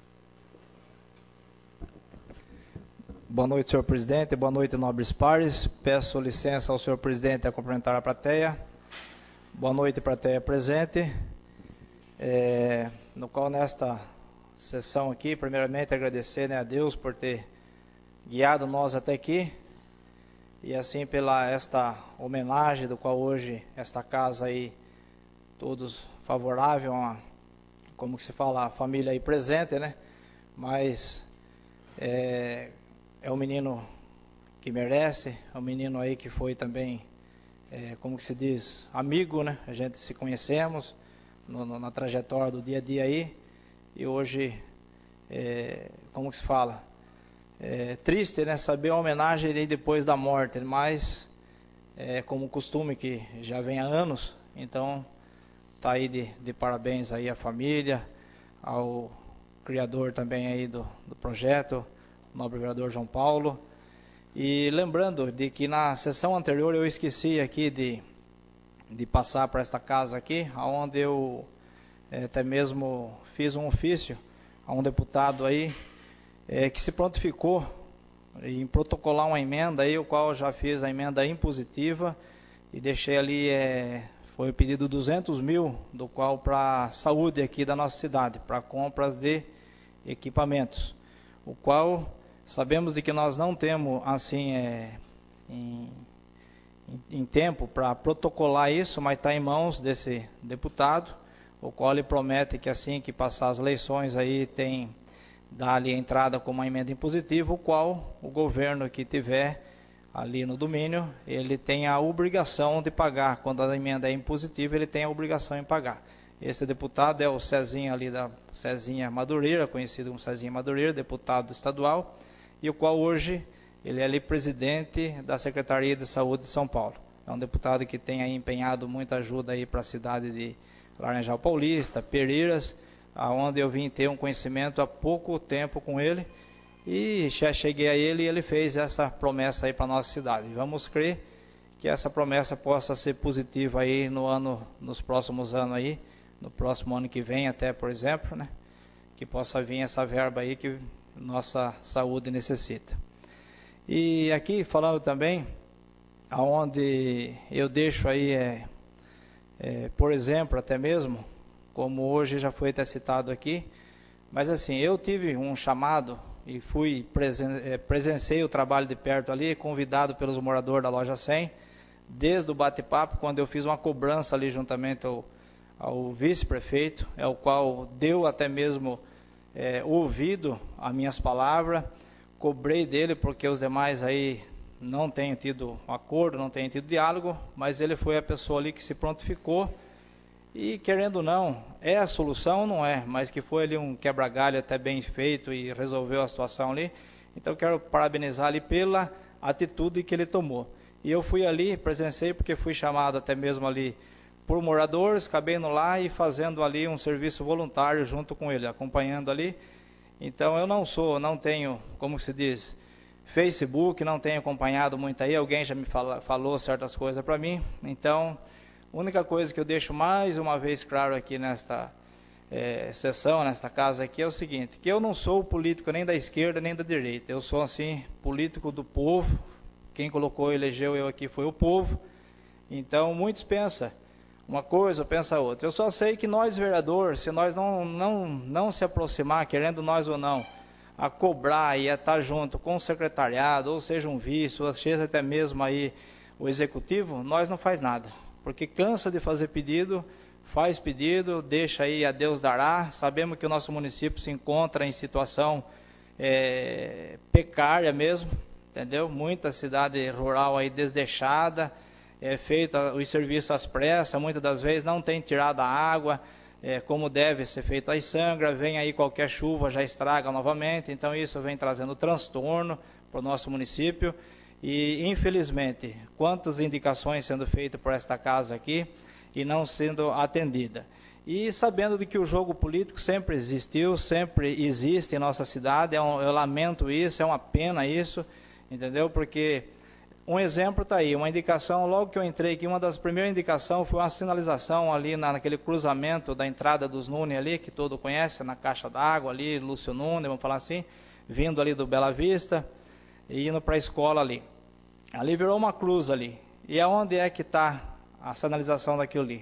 Boa noite, senhor presidente. Boa noite, nobres pares. Peço licença ao senhor presidente a cumprimentar a plateia. Boa noite, plateia presente. no qual nesta sessão aqui, primeiramente agradecer, né, a Deus por ter guiado nós até aqui, e assim pela esta homenagem do qual hoje esta casa aí, todos favorável a, como que se fala, a família aí presente, né, mas é um menino que merece, é um menino aí que foi também, como que se diz, amigo, né, a gente se conhecemos na trajetória do dia a dia aí, e hoje, como que se fala, triste, né, saber a homenagem aí depois da morte, mas como costume que já vem há anos, então tá aí de parabéns aí à família, ao criador também aí do projeto, o nobre vereador João Paulo. E lembrando de que na sessão anterior eu esqueci aqui de passar para esta casa aqui, onde eu até mesmo fiz um ofício a um deputado aí que se prontificou em protocolar uma emenda aí, o qual eu já fiz a emenda impositiva e deixei ali, foi pedido 200 mil, do qual para a saúde aqui da nossa cidade, para compras de equipamentos, o qual sabemos de que nós não temos assim em tempo para protocolar isso, mas está em mãos desse deputado, o qual ele promete que assim que passar as eleições aí dá ali a entrada com uma emenda impositiva, o qual o governo que tiver ali no domínio, ele tem a obrigação de pagar. Quando a emenda é impositiva, ele tem a obrigação em pagar. Esse deputado é o Cezinha ali da Cezinha Madureira, conhecido como Cezinha Madureira, deputado estadual, e o qual hoje ele é ali presidente da Secretaria de Saúde de São Paulo. É um deputado que tem aí empenhado muita ajuda aí para a cidade de Laranjal Paulista, Pereiras, aonde eu vim ter um conhecimento há pouco tempo com ele, e já cheguei a ele e ele fez essa promessa aí para a nossa cidade. Vamos crer que essa promessa possa ser positiva aí nos próximos anos aí, no próximo ano que vem até, por exemplo, né? Que possa vir essa verba aí que nossa saúde necessita. E aqui falando também, aonde eu deixo aí, por exemplo, até mesmo, como hoje já foi até citado aqui, mas assim, eu tive um chamado e presenciei o trabalho de perto ali, convidado pelos moradores da loja 100, desde o bate-papo, quando eu fiz uma cobrança ali juntamente ao vice-prefeito, o qual deu até mesmo ouvido a minhas palavras, cobrei dele porque os demais aí não têm tido acordo, não têm tido diálogo, mas ele foi a pessoa ali que se prontificou e, querendo ou não, é a solução, não é, mas que foi ali um quebra-galho até bem feito e resolveu a situação ali. Então quero parabenizar ali pela atitude que ele tomou. E eu fui ali, presenciei porque fui chamado até mesmo ali por moradores, acabei indo lá e fazendo ali um serviço voluntário junto com ele, acompanhando ali. Então eu não tenho, como se diz, Facebook, não tenho acompanhado muito aí, alguém já me falou certas coisas para mim. Então, a única coisa que eu deixo mais uma vez claro aqui nesta sessão, nesta casa aqui, é o seguinte, que eu não sou político nem da esquerda nem da direita, eu sou assim, político do povo, quem colocou e elegeu eu aqui foi o povo. Então muitos pensam uma coisa, pensa outra. Eu só sei que nós vereadores, se nós não se aproximar, querendo nós ou não, a cobrar e a estar junto com o secretariado, ou seja um vice, ou seja até mesmo aí o executivo, nós não faz nada. Porque cansa de fazer pedido, faz pedido, deixa aí a Deus dará. Sabemos que o nosso município se encontra em situação precária mesmo, entendeu? Muita cidade rural aí desdeixada, feito os serviços às pressas, muitas das vezes não tem tirado a água como deve ser feito as sangra, vem aí qualquer chuva, já estraga novamente, então isso vem trazendo transtorno para o nosso município. E infelizmente, quantas indicações sendo feitas por esta casa aqui e não sendo atendida. E sabendo de que o jogo político sempre existiu, sempre existe em nossa cidade, eu lamento isso, é uma pena isso, entendeu? Porque um exemplo está aí, uma indicação, logo que eu entrei aqui, uma das primeiras indicações foi uma sinalização ali naquele cruzamento da entrada dos Nunes ali, que todo conhece, na caixa d'água ali, Lúcio Nunes, vamos falar assim, vindo ali do Bela Vista e indo para a escola ali. Ali virou uma cruz ali. E aonde é que está a sinalização daquilo ali?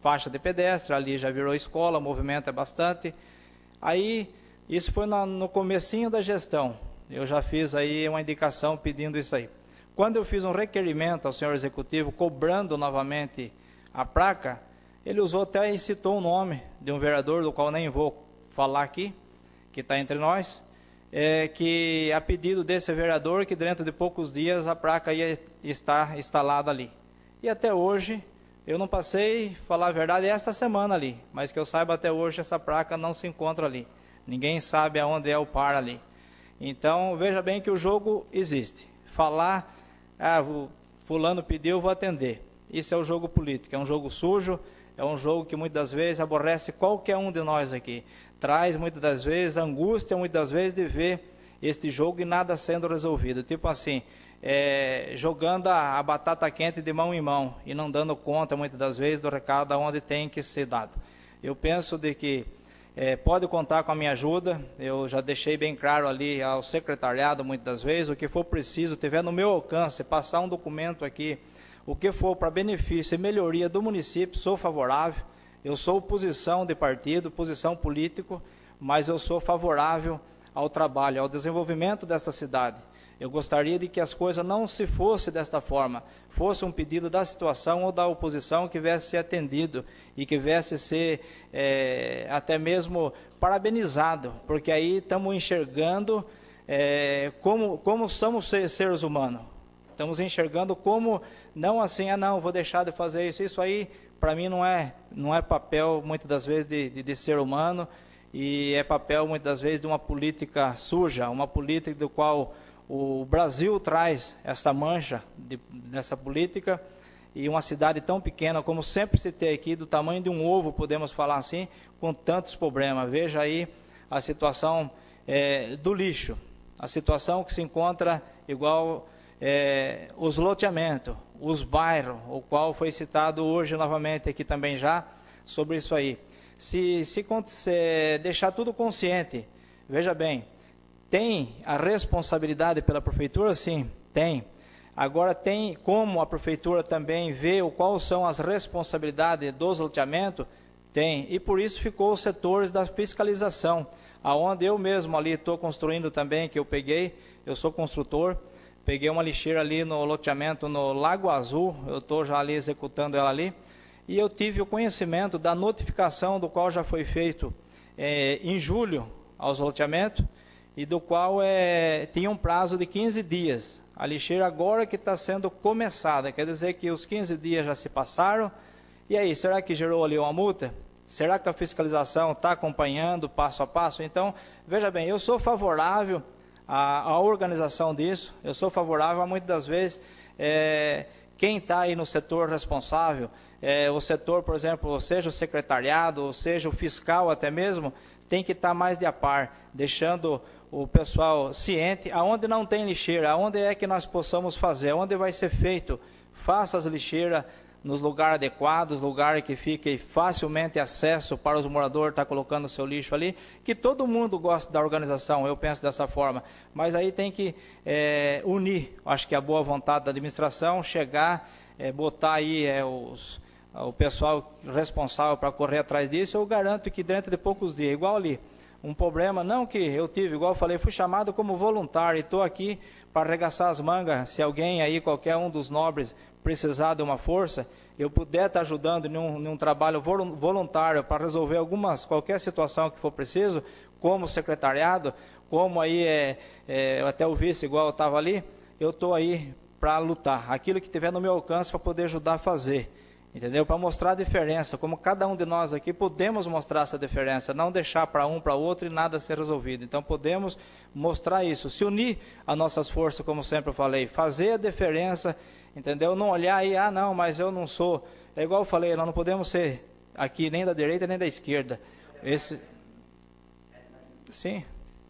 faixa de pedestre, ali já virou escola, o movimento é bastante. Aí, isso foi no comecinho da gestão, eu já fiz aí uma indicação pedindo isso aí. Quando eu fiz um requerimento ao senhor executivo, cobrando novamente a placa, ele usou até e citou o nome de um vereador, do qual nem vou falar aqui, que está entre nós, que a pedido desse vereador, que dentro de poucos dias a placa ia estar instalada ali. E até hoje, eu não passei, falar a verdade, esta semana ali, mas que eu saiba até hoje essa placa não se encontra ali. Ninguém sabe aonde é o par ali. Então, veja bem que o jogo existe. Falar, fulano pediu, vou atender. Isso é o jogo político, é um jogo sujo, é um jogo que muitas das vezes aborrece qualquer um de nós aqui. Traz muitas das vezes angústia, muitas das vezes, de ver este jogo e nada sendo resolvido. Tipo assim, jogando a batata quente de mão em mão e não dando conta muitas das vezes do recado aonde tem que ser dado. Eu penso de que pode contar com a minha ajuda, eu já deixei bem claro ali ao secretariado muitas das vezes, o que for preciso, tiver no meu alcance, passar um documento aqui, o que for para benefício e melhoria do município, sou favorável. Eu sou oposição de partido, posição político, mas eu sou favorável ao trabalho, ao desenvolvimento desta cidade. Eu gostaria de que as coisas não se fossem desta forma, fosse um pedido da situação ou da oposição que viesse ser atendido e que viesse ser até mesmo parabenizado, porque aí estamos enxergando como somos seres humanos. Estamos enxergando como, não assim, não, vou deixar de fazer isso. Isso aí, para mim, não é papel, muitas das vezes, de ser humano, e é papel, muitas das vezes, de uma política suja, uma política do qual o Brasil traz essa mancha dessa política, e uma cidade tão pequena, como sempre se tem aqui, do tamanho de um ovo, podemos falar assim, com tantos problemas. Veja aí a situação do lixo, a situação que se encontra igual os loteamentos, os bairros, o qual foi citado hoje novamente aqui também já, sobre isso aí. Se deixar tudo consciente, veja bem, tem a responsabilidade pela prefeitura? Sim, tem. Agora tem como a prefeitura também ver quais são as responsabilidades dos loteamentos? Tem. E por isso ficou os setores da fiscalização, aonde eu mesmo ali estou construindo também, que eu peguei, eu sou construtor, peguei uma lixeira ali no loteamento no Lago Azul, eu estou já ali executando ela ali, e eu tive o conhecimento da notificação do qual já foi feito em julho aos loteamentos, e do qual tinha um prazo de 15 dias. A lixeira agora que está sendo começada, quer dizer que os 15 dias já se passaram, e aí, será que gerou ali uma multa? Será que a fiscalização está acompanhando passo a passo? Então, veja bem, eu sou favorável à organização disso, eu sou favorável a muitas das vezes, quem está aí no setor responsável, o setor, por exemplo, seja o secretariado, ou seja o fiscal até mesmo, tem que estar mais de a par, deixando o pessoal ciente, aonde não tem lixeira, aonde é que nós possamos fazer, aonde vai ser feito, faça as lixeiras nos lugares adequados, lugares que fiquem facilmente acesso para os moradores estar colocando o seu lixo ali, que todo mundo gosta da organização, eu penso dessa forma, mas aí tem que unir, acho que a boa vontade da administração, chegar, botar aí o pessoal responsável para correr atrás disso. Eu garanto que dentro de poucos dias, igual ali, um problema, não que eu tive, igual eu falei, fui chamado como voluntário e estou aqui para arregaçar as mangas. Se alguém aí, qualquer um dos nobres, precisar de uma força, eu puder estar ajudando em um trabalho voluntário para resolver qualquer situação que for preciso, como secretariado, como aí até o vice, igual eu estava ali, eu estou aí para lutar, aquilo que tiver no meu alcance para poder ajudar a fazer. Entendeu? Para mostrar a diferença, como cada um de nós aqui podemos mostrar essa diferença, não deixar para um, para outro e nada ser resolvido. Então podemos mostrar isso, se unir as nossas forças, como sempre eu falei, fazer a diferença, entendeu? Não olhar aí, não, mas eu não sou. É igual eu falei, nós não podemos ser aqui nem da direita nem da esquerda. Sim.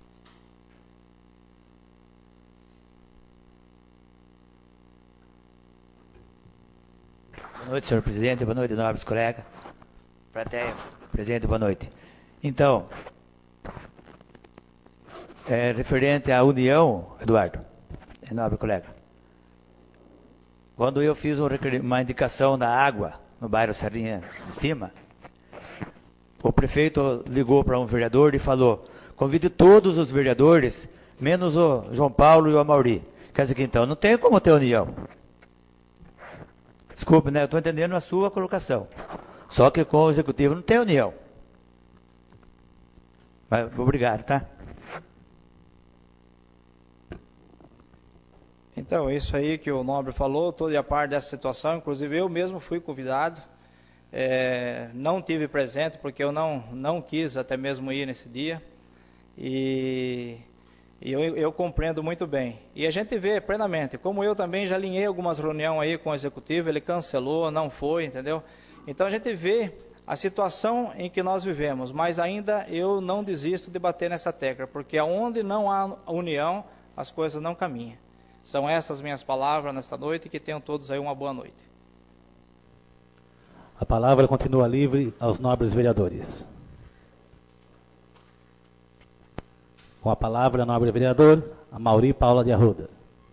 Boa noite, senhor presidente. Boa noite, nobres colegas. Plateia, presidente, boa noite. Então, referente à união, Eduardo, nobre colega, quando eu fiz uma indicação da água no bairro Serrinha de Cima, o prefeito ligou para um vereador e falou: convide todos os vereadores, menos o João Paulo e o Amauri. Quer dizer que então não tem como ter união. Desculpe, né? Eu estou entendendo a sua colocação. Só que com o executivo não tem união. Mas, obrigado, tá? Então, isso aí que o Nobre falou, estou de a par dessa situação. Inclusive, eu mesmo fui convidado. Não tive presente, porque eu não quis até mesmo ir nesse dia. E eu compreendo muito bem. E a gente vê plenamente, como eu também já alinhei algumas reuniões aí com o executivo, ele cancelou, não foi, entendeu? Então a gente vê a situação em que nós vivemos, mas ainda eu não desisto de bater nessa tecla, porque onde não há união, as coisas não caminham. São essas minhas palavras nesta noite, que tenham todos aí uma boa noite. A palavra continua livre aos nobres vereadores. Com a palavra, nobre vereador, Amauri Paula de Arruda.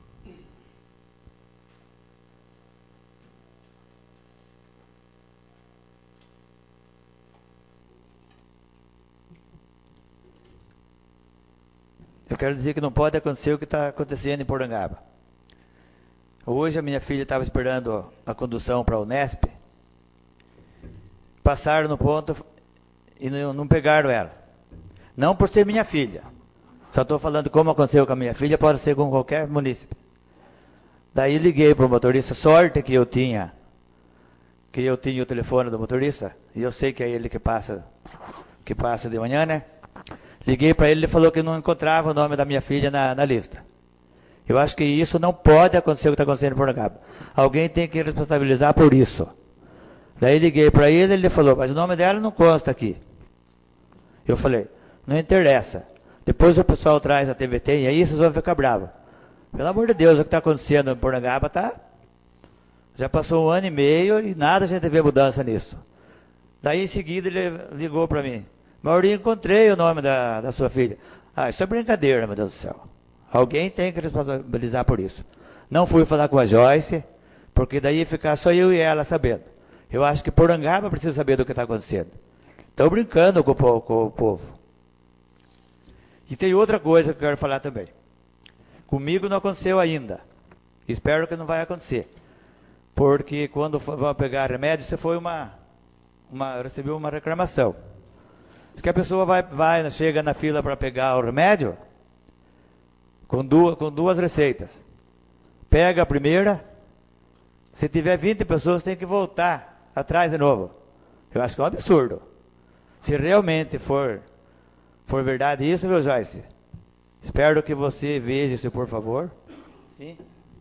Eu quero dizer que não pode acontecer o que está acontecendo em Porangaba. Hoje a minha filha estava esperando a condução para a Unesp. Passaram no ponto e não pegaram ela. Não por ser minha filha. Só estou falando como aconteceu com a minha filha, pode ser com qualquer munícipe. Daí liguei para o motorista, sorte que eu tinha o telefone do motorista, e eu sei que é ele que passa de manhã, né? Liguei para ele, ele falou que não encontrava o nome da minha filha na lista. Eu acho que isso não pode acontecer o que está acontecendo em Porangaba. Alguém tem que responsabilizar por isso. Daí liguei para ele, ele falou, mas o nome dela não consta aqui. Eu falei, não interessa. Depois o pessoal traz a TVT e aí vocês vão ficar bravos. Pelo amor de Deus, o que está acontecendo em Porangaba já passou 1 ano e meio e nada a gente vê mudança nisso. Daí em seguida ele ligou para mim. Maurinho, encontrei o nome da sua filha. Isso é brincadeira, meu Deus do céu. Alguém tem que responsabilizar por isso. Não fui falar com a Joyce, porque daí ia ficar só eu e ela sabendo. Eu acho que Porangaba precisa saber do que está acontecendo. Estão brincando com o povo. E tem outra coisa que eu quero falar também. Comigo não aconteceu ainda. Espero que não vai acontecer. Porque quando vão pegar remédio, você foi recebeu uma reclamação. Diz que a pessoa chega na fila para pegar o remédio com duas receitas. Pega a primeira, se tiver 20 pessoas, tem que voltar atrás de novo. Eu acho que é um absurdo. Se realmente for verdade isso, viu, Joyce? Espero que você veja isso, por favor. Sim.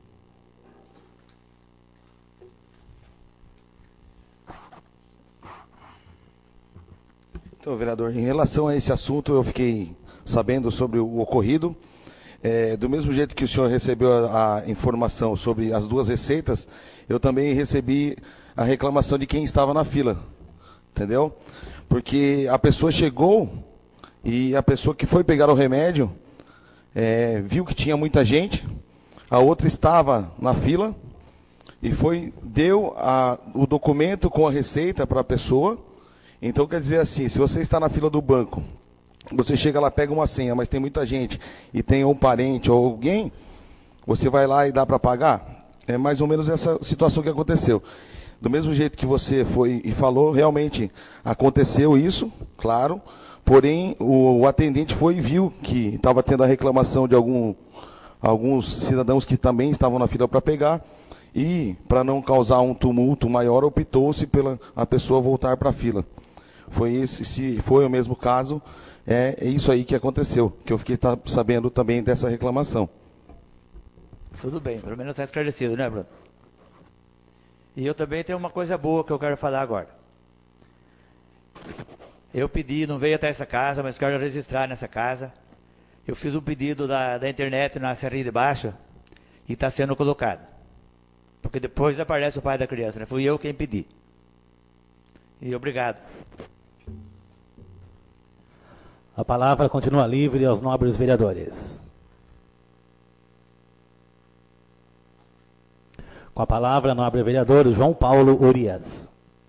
Então, vereador, em relação a esse assunto, eu fiquei sabendo sobre o ocorrido. Do mesmo jeito que o senhor recebeu a informação sobre as 2 receitas, eu também recebi a reclamação de quem estava na fila. Entendeu? Porque a pessoa chegou e a pessoa que foi pegar o remédio viu que tinha muita gente, a outra estava na fila e deu o documento com a receita para a pessoa. Então quer dizer assim, se você está na fila do banco, você chega lá, pega uma senha, mas tem muita gente e tem um parente ou alguém, você vai lá e dá para pagar? É mais ou menos essa situação que aconteceu. Do mesmo jeito que você foi e falou, realmente aconteceu isso, claro, porém o atendente foi e viu que estava tendo a reclamação de alguns cidadãos que também estavam na fila para pegar, e para não causar um tumulto maior, optou-se pela a pessoa voltar para a fila. Se foi o mesmo caso, é isso aí que aconteceu, que eu fiquei sabendo também dessa reclamação. Tudo bem, pelo menos está esclarecido, né, Bruno? E eu também tenho uma coisa boa que eu quero falar agora. Eu pedi, não veio até essa casa, mas quero registrar nessa casa. Eu fiz um pedido da internet na Serrinha de Baixo e está sendo colocado. Porque depois aparece o pai da criança, né? Fui eu quem pedi. E obrigado. A palavra continua livre aos nobres vereadores. Com a palavra, nobre vereador João Paulo Urias.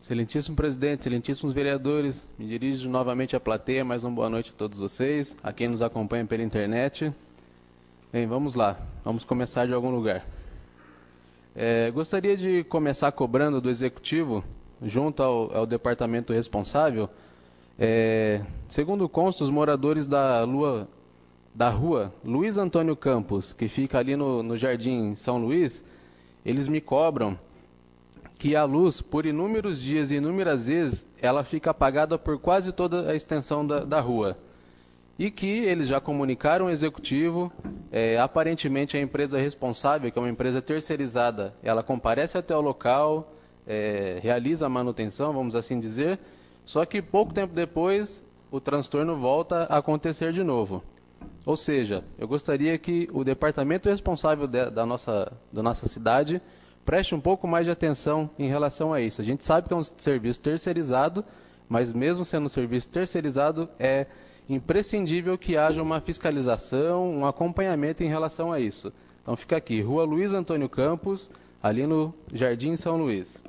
Excelentíssimo presidente, excelentíssimos vereadores, me dirijo novamente à plateia, mais uma boa noite a todos vocês, a quem nos acompanha pela internet. Bem, vamos lá, vamos começar de algum lugar. Gostaria de começar cobrando do Executivo, junto ao departamento responsável, segundo consta, os moradores da rua Luiz Antônio Campos, que fica ali no Jardim São Luís, eles me cobram que a luz, por inúmeros dias e inúmeras vezes, ela fica apagada por quase toda a extensão da rua. E que eles já comunicaram ao Executivo, aparentemente a empresa responsável, que é uma empresa terceirizada, ela comparece até o local, realiza a manutenção, vamos assim dizer, só que pouco tempo depois o transtorno volta a acontecer de novo. Ou seja, eu gostaria que o departamento responsável da nossa cidade preste um pouco mais de atenção em relação a isso. A gente sabe que é um serviço terceirizado, mas mesmo sendo um serviço terceirizado, é imprescindível que haja uma fiscalização, um acompanhamento em relação a isso. Então fica aqui, Rua Luiz Antônio Campos, ali no Jardim São Luís.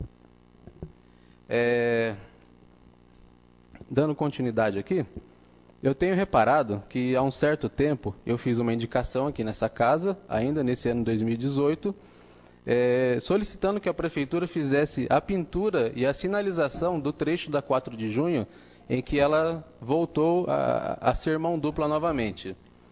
Dando continuidade aqui, eu tenho reparado que há um certo tempo eu fiz uma indicação aqui nessa casa, ainda nesse ano 2018, solicitando que a Prefeitura fizesse a pintura e a sinalização do trecho da 4 de junho, em que ela voltou a ser mão dupla novamente.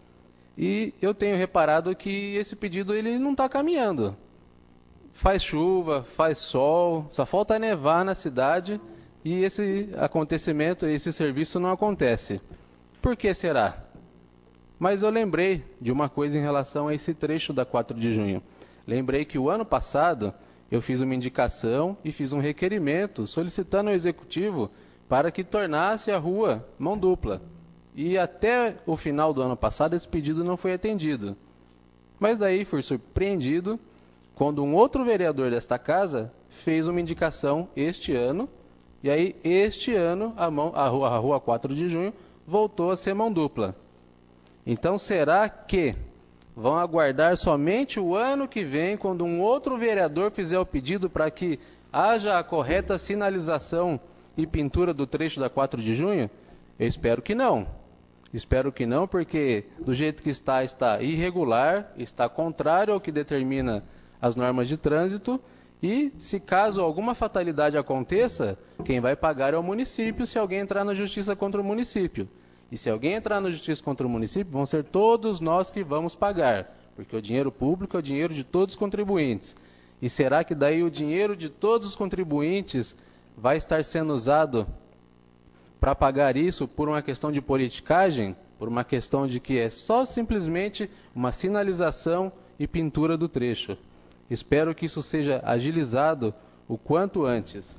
E eu tenho reparado que esse pedido ele não está caminhando. Faz chuva, faz sol, só falta nevar na cidade e esse acontecimento, esse serviço não acontece. Por que será? Mas eu lembrei de uma coisa em relação a esse trecho da 4 de junho. Lembrei que o ano passado eu fiz uma indicação e fiz um requerimento solicitando ao Executivo para que tornasse a rua mão dupla. E até o final do ano passado esse pedido não foi atendido. Mas daí fui surpreendido quando um outro vereador desta casa fez uma indicação este ano, e aí este ano a rua 4 de junho voltou a ser mão dupla. Então será que vão aguardar somente o ano que vem, quando um outro vereador fizer o pedido para que haja a correta sinalização e pintura do trecho da 4 de junho? Eu espero que não. Espero que não, porque do jeito que está irregular, está contrário ao que determina as normas de trânsito, e se caso alguma fatalidade aconteça, quem vai pagar é o município se alguém entrar na justiça contra o município. E se alguém entrar na justiça contra o município, vão ser todos nós que vamos pagar, porque o dinheiro público é o dinheiro de todos os contribuintes. E será que daí o dinheiro de todos os contribuintes vai estar sendo usado para pagar isso por uma questão de politicagem? Por uma questão de que é só simplesmente uma sinalização e pintura do trecho? Espero que isso seja agilizado o quanto antes.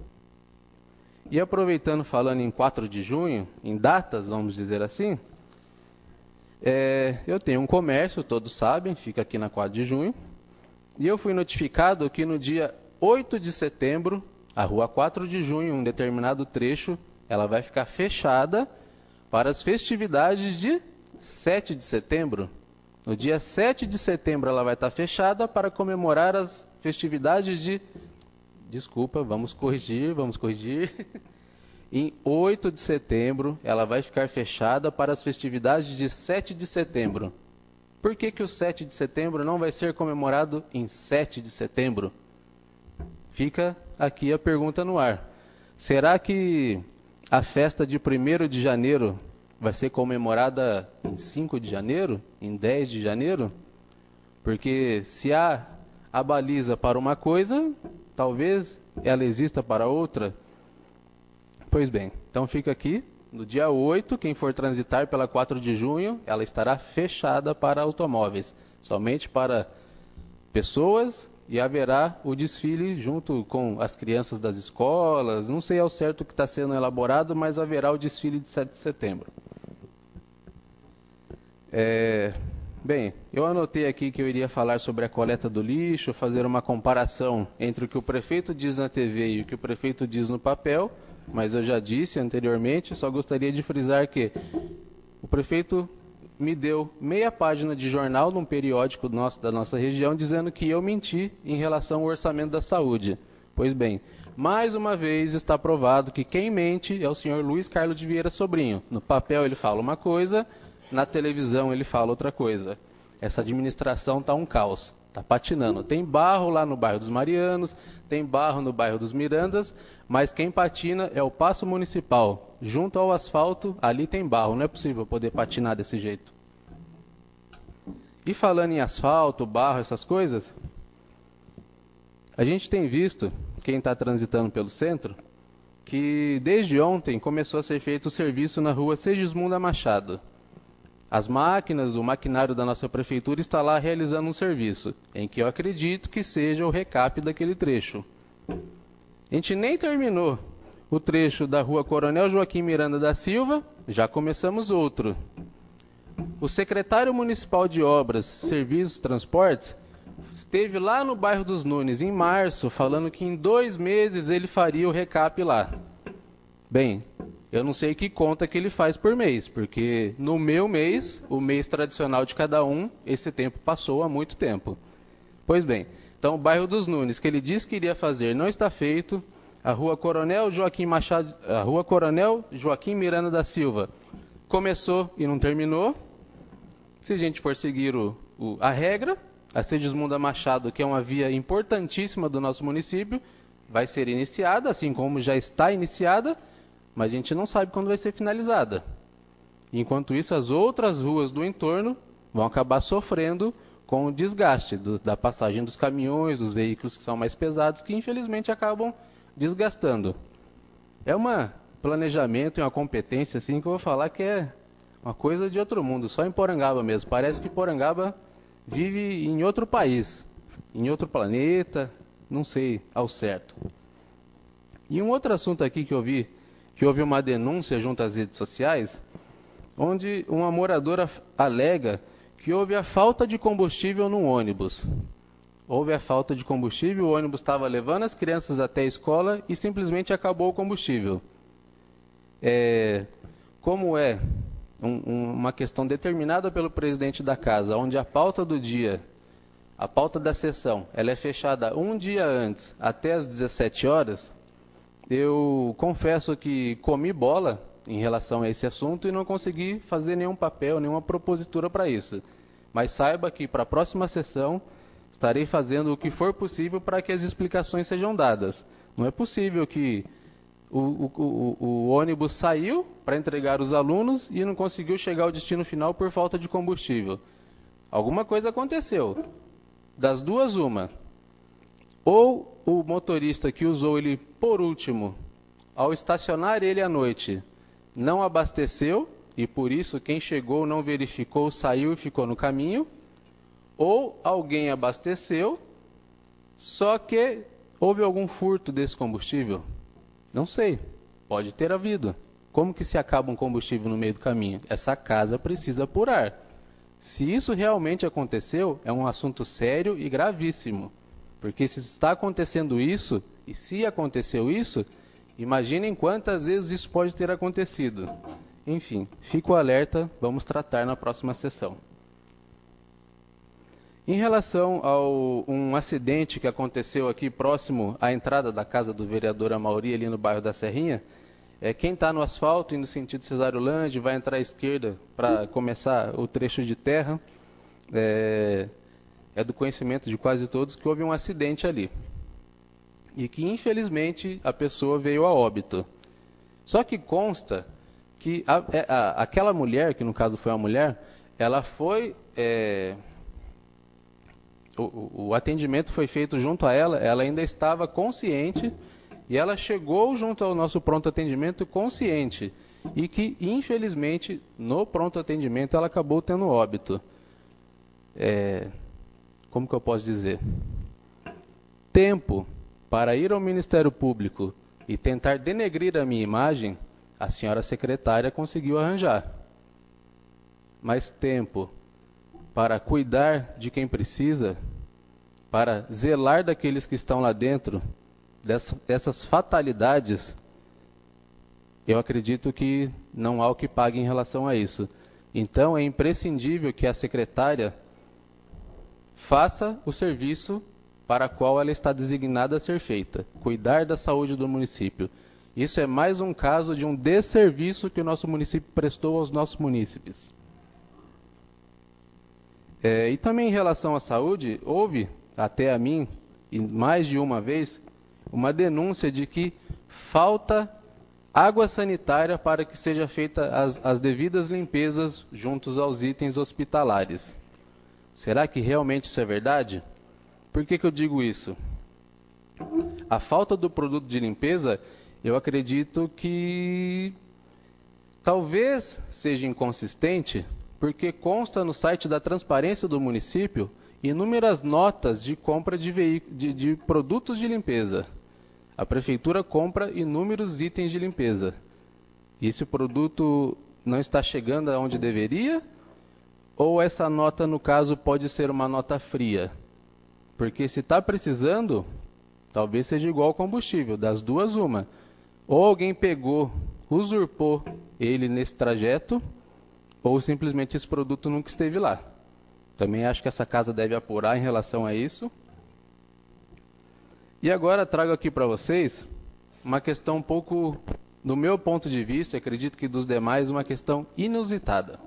E aproveitando, falando em 4 de junho, em datas, vamos dizer assim, eu tenho um comércio, todos sabem, fica aqui na 4 de junho, e eu fui notificado que no dia 8 de setembro, a rua 4 de junho, um determinado trecho, ela vai ficar fechada para as festividades de 7 de setembro. No dia 7 de setembro ela vai estar fechada para comemorar as festividades de... Desculpa, vamos corrigir. Em 8 de setembro, ela vai ficar fechada para as festividades de 7 de setembro. Por que o 7 de setembro não vai ser comemorado em 7 de setembro? Fica aqui a pergunta no ar. Será que a festa de 1º de janeiro vai ser comemorada em 5 de janeiro? Em 10 de janeiro? Porque se há a baliza para uma coisa, talvez ela exista para outra. Pois bem, então fica aqui, no dia 8, quem for transitar pela 4 de junho, ela estará fechada para automóveis, somente para pessoas, e haverá o desfile junto com as crianças das escolas, não sei ao certo o que está sendo elaborado, mas haverá o desfile de 7 de setembro. Bem, eu anotei aqui que eu iria falar sobre a coleta do lixo, fazer uma comparação entre o que o prefeito diz na TV e o que o prefeito diz no papel, mas eu já disse anteriormente, só gostaria de frisar que o prefeito me deu meia página de jornal num periódico da nossa região dizendo que eu menti em relação ao orçamento da saúde. Pois bem, mais uma vez está provado que quem mente é o senhor Luiz Carlos de Vieira Sobrinho. No papel ele fala uma coisa, na televisão ele fala outra coisa. Essa administração está um caos, está patinando. Tem barro lá no bairro dos Marianos, tem barro no bairro dos Mirandas, mas quem patina é o Paço Municipal. Junto ao asfalto, ali tem barro, não é possível poder patinar desse jeito. E falando em asfalto, barro, essas coisas, a gente tem visto, quem está transitando pelo centro, que desde ontem começou a ser feito o serviço na rua Segismunda Machado. As máquinas, o maquinário da nossa prefeitura está lá realizando um serviço, em que eu acredito que seja o recap daquele trecho. A gente nem terminou o trecho da rua Coronel Joaquim Miranda da Silva, já começamos outro. O secretário municipal de Obras, Serviços e Transportes esteve lá no bairro dos Nunes, em março, falando que em 2 meses ele faria o recap lá. Bem, eu não sei que conta que ele faz por mês, porque no meu mês, o mês tradicional de cada um, esse tempo passou há muito tempo. Pois bem, então o bairro dos Nunes, que ele disse que iria fazer, não está feito. A rua Coronel Joaquim Machado, a rua Coronel Joaquim Miranda da Silva começou e não terminou. Se a gente for seguir a regra, a Segismunda Machado, que é uma via importantíssima do nosso município, vai ser iniciada, assim como já está iniciada, mas a gente não sabe quando vai ser finalizada. Enquanto isso, as outras ruas do entorno vão acabar sofrendo com o desgaste da passagem dos caminhões, dos veículos que são mais pesados, que infelizmente acabam desgastando. É um planejamento e uma competência assim que eu vou falar que é uma coisa de outro mundo, só em Porangaba mesmo. Parece que Porangaba vive em outro país, em outro planeta, não sei ao certo. E um outro assunto aqui que eu vi, que houve uma denúncia junto às redes sociais, onde uma moradora alega que houve a falta de combustível no ônibus. Houve a falta de combustível, o ônibus estava levando as crianças até a escola e simplesmente acabou o combustível. Como é uma questão determinada pelo presidente da casa, onde a pauta do dia, a pauta da sessão, ela é fechada um dia antes, até às 17 horas, eu confesso que comi bola em relação a esse assunto e não consegui fazer nenhum papel, nenhuma propositura para isso. Mas saiba que para a próxima sessão estarei fazendo o que for possível para que as explicações sejam dadas. Não é possível que o ônibus saiu para entregar os alunos e não conseguiu chegar ao destino final por falta de combustível. Alguma coisa aconteceu. Das duas, uma. Ou o motorista que usou ele por último, ao estacionar ele à noite, não abasteceu e por isso quem chegou não verificou, saiu e ficou no caminho. Ou alguém abasteceu, só que houve algum furto desse combustível? Não sei, pode ter havido. Como que se acaba um combustível no meio do caminho? Essa casa precisa apurar. Se isso realmente aconteceu, é um assunto sério e gravíssimo. Porque se está acontecendo isso, e se aconteceu isso, imaginem quantas vezes isso pode ter acontecido. Enfim, fico alerta, vamos tratar na próxima sessão. Em relação a um acidente que aconteceu aqui próximo à entrada da casa do vereador Amauri, ali no bairro da Serrinha, quem está no asfalto, indo no sentido Cesário Lande, vai entrar à esquerda para começar o trecho de terra, é do conhecimento de quase todos que houve um acidente ali. E que, infelizmente, a pessoa veio a óbito. Só que consta que aquela mulher, que no caso foi uma mulher, ela foi... O atendimento foi feito junto a ela, ela ainda estava consciente e ela chegou junto ao nosso pronto atendimento consciente e que, infelizmente, no pronto atendimento ela acabou tendo óbito. Como que eu posso dizer? Tempo para ir ao Ministério Público e tentar denegrir a minha imagem, a senhora secretária conseguiu arranjar. Mas tempo para cuidar de quem precisa, para zelar daqueles que estão lá dentro, dessas fatalidades, eu acredito que não há o que pague em relação a isso. Então é imprescindível que a secretária faça o serviço para a qual ela está designada a ser feita, cuidar da saúde do município. Isso é mais um caso de um desserviço que o nosso município prestou aos nossos munícipes. E também em relação à saúde, houve, até a mim, e mais de uma vez, uma denúncia de que falta água sanitária para que seja feita as devidas limpezas juntos aos itens hospitalares. Será que realmente isso é verdade? Por que eu digo isso? A falta do produto de limpeza, eu acredito que talvez seja inconsistente, porque consta no site da transparência do município inúmeras notas de compra de produtos de limpeza. A prefeitura compra inúmeros itens de limpeza. E esse produto não está chegando aonde deveria? Ou essa nota, no caso, pode ser uma nota fria? Porque se está precisando, talvez seja igual ao combustível, das duas uma. Ou alguém pegou, usurpou ele nesse trajeto, ou simplesmente esse produto nunca esteve lá. Também acho que essa casa deve apurar em relação a isso. E agora trago aqui para vocês uma questão um pouco, do meu ponto de vista, acredito que dos demais, uma questão inusitada.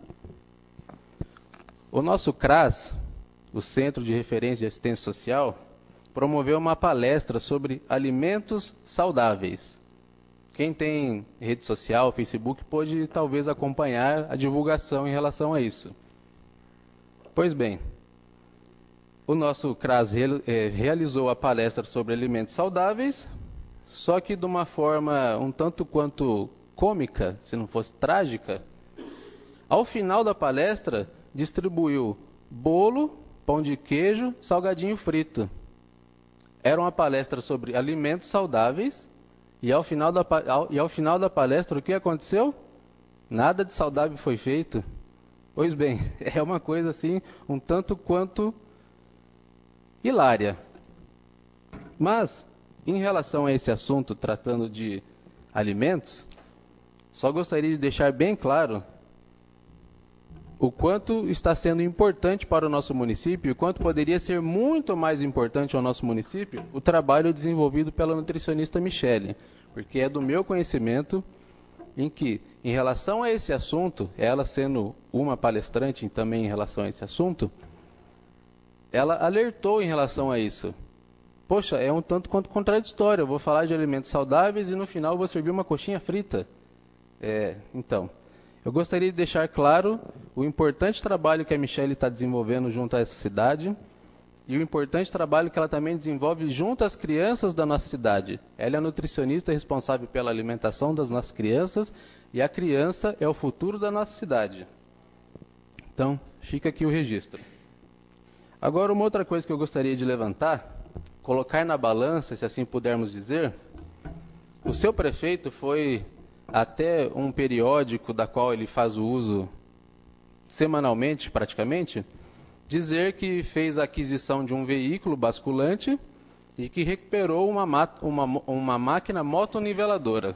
O nosso CRAS, o Centro de Referência de Assistência Social, promoveu uma palestra sobre alimentos saudáveis. Quem tem rede social, Facebook, pode talvez acompanhar a divulgação em relação a isso. Pois bem, o nosso CRAS realizou a palestra sobre alimentos saudáveis, só que de uma forma um tanto quanto cômica, se não fosse trágica. Ao final da palestra, distribuiu bolo, pão de queijo, salgadinho frito. Era uma palestra sobre alimentos saudáveis, e ao final da palestra, o que aconteceu? Nada de saudável foi feito. Pois bem, é uma coisa assim, um tanto quanto hilária. Mas, em relação a esse assunto, tratando de alimentos, só gostaria de deixar bem claro o quanto está sendo importante para o nosso município, e o quanto poderia ser muito mais importante ao nosso município, o trabalho desenvolvido pela nutricionista Michele, porque é do meu conhecimento em que, em relação a esse assunto, ela sendo uma palestrante também em relação a esse assunto, ela alertou em relação a isso. Poxa, é um tanto quanto contraditório, eu vou falar de alimentos saudáveis e no final eu vou servir uma coxinha frita. Então, eu gostaria de deixar claro o importante trabalho que a Michele está desenvolvendo junto a essa cidade e o importante trabalho que ela também desenvolve junto às crianças da nossa cidade. Ela é a nutricionista responsável pela alimentação das nossas crianças e a criança é o futuro da nossa cidade. Então, fica aqui o registro. Agora, uma outra coisa que eu gostaria de levantar, colocar na balança, se assim pudermos dizer, o seu prefeito foi até um periódico da qual ele faz o uso semanalmente, praticamente, dizer que fez a aquisição de um veículo basculante e que recuperou uma máquina motoniveladora.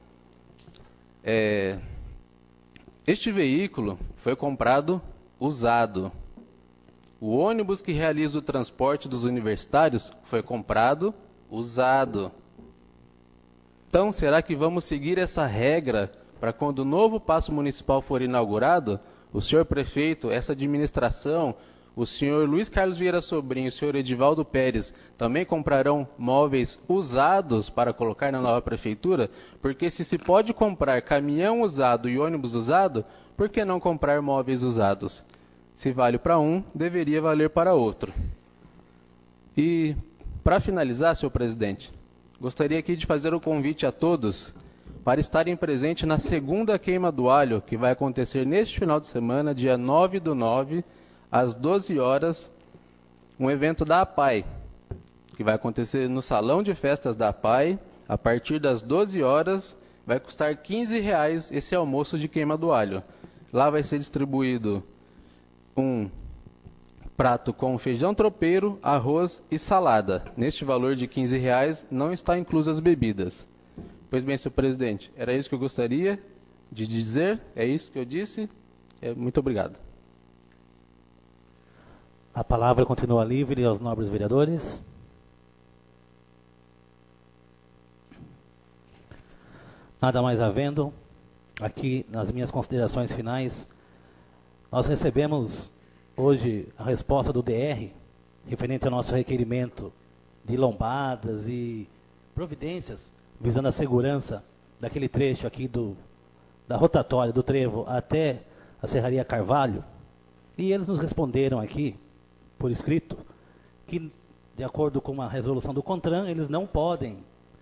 Este veículo foi comprado usado. O ônibus que realiza o transporte dos universitários foi comprado usado. Então, será que vamos seguir essa regra para quando o novo Paço Municipal for inaugurado, o senhor prefeito, essa administração, o senhor Luiz Carlos Vieira Sobrinho e o senhor Edivaldo Pérez também comprarão móveis usados para colocar na nova prefeitura? Porque se pode comprar caminhão usado e ônibus usado, por que não comprar móveis usados? Se vale para um, deveria valer para outro. E, para finalizar, senhor presidente, gostaria aqui de fazer o convite a todos para estarem presentes na segunda queima do alho, que vai acontecer neste final de semana, dia 9/9, às 12 horas, um evento da APAI, que vai acontecer no Salão de Festas da APAI, a partir das 12 horas, vai custar R$15 esse almoço de queima do alho. Lá vai ser distribuído um prato com feijão tropeiro, arroz e salada. Neste valor de R$15 não está inclusas as bebidas. Pois bem, senhor presidente, era isso que eu gostaria de dizer, é isso que eu disse. Muito obrigado. A palavra continua livre aos nobres vereadores. Nada mais havendo, aqui nas minhas considerações finais, nós recebemos hoje a resposta do DR, referente ao nosso requerimento de lombadas e providências visando a segurança daquele trecho aqui da rotatória do Trevo até a Serraria Carvalho. E eles nos responderam aqui, por escrito, que de acordo com uma resolução do CONTRAN, eles não podem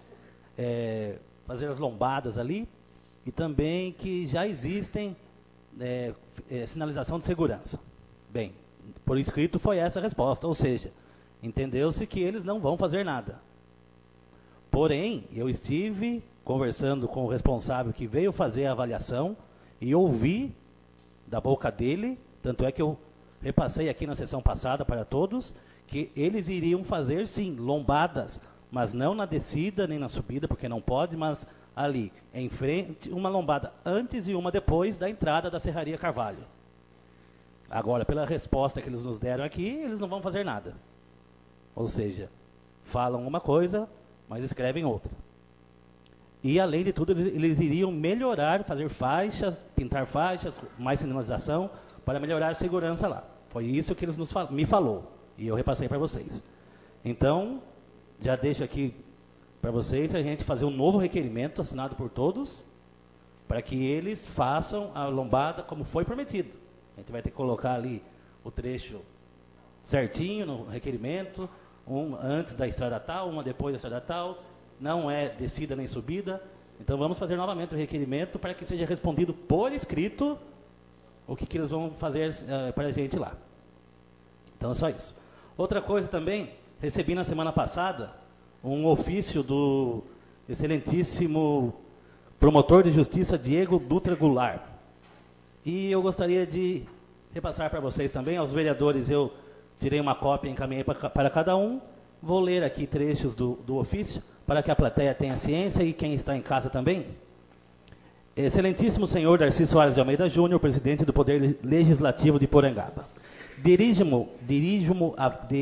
fazer as lombadas ali, e também que já existem sinalização de segurança. Bem, por escrito foi essa a resposta, ou seja, entendeu-se que eles não vão fazer nada. Porém, eu estive conversando com o responsável que veio fazer a avaliação e ouvi da boca dele, tanto é que eu repassei aqui na sessão passada para todos, que eles iriam fazer sim, lombadas, mas não na descida nem na subida, porque não pode, mas ali, em frente, uma lombada antes e uma depois da entrada da Serraria Carvalho. Agora, pela resposta que eles nos deram aqui, eles não vão fazer nada. Ou seja, falam uma coisa, mas escrevem outra. E, além de tudo, eles iriam melhorar, fazer faixas, pintar faixas, mais sinalização, para melhorar a segurança lá. Foi isso que eles me falou, e eu repassei para vocês. Então, já deixo aqui para vocês a gente fazer um novo requerimento assinado por todos, para que eles façam a lombada como foi prometido. A gente vai ter que colocar ali o trecho certinho no requerimento, uma antes da estrada tal, uma depois da estrada tal, não é descida nem subida. Então vamos fazer novamente o requerimento para que seja respondido por escrito o que eles vão fazer para a gente lá. Então é só isso. Outra coisa também, recebi na semana passada um ofício do excelentíssimo promotor de justiça Diego Dutra Goulart. E eu gostaria de repassar para vocês também, aos vereadores eu tirei uma cópia e encaminhei para cada um. Vou ler aqui trechos do ofício, para que a plateia tenha ciência e quem está em casa também. Excelentíssimo senhor Darcy Soares de Almeida Júnior, presidente do Poder Legislativo de Porangaba. Dirijo-me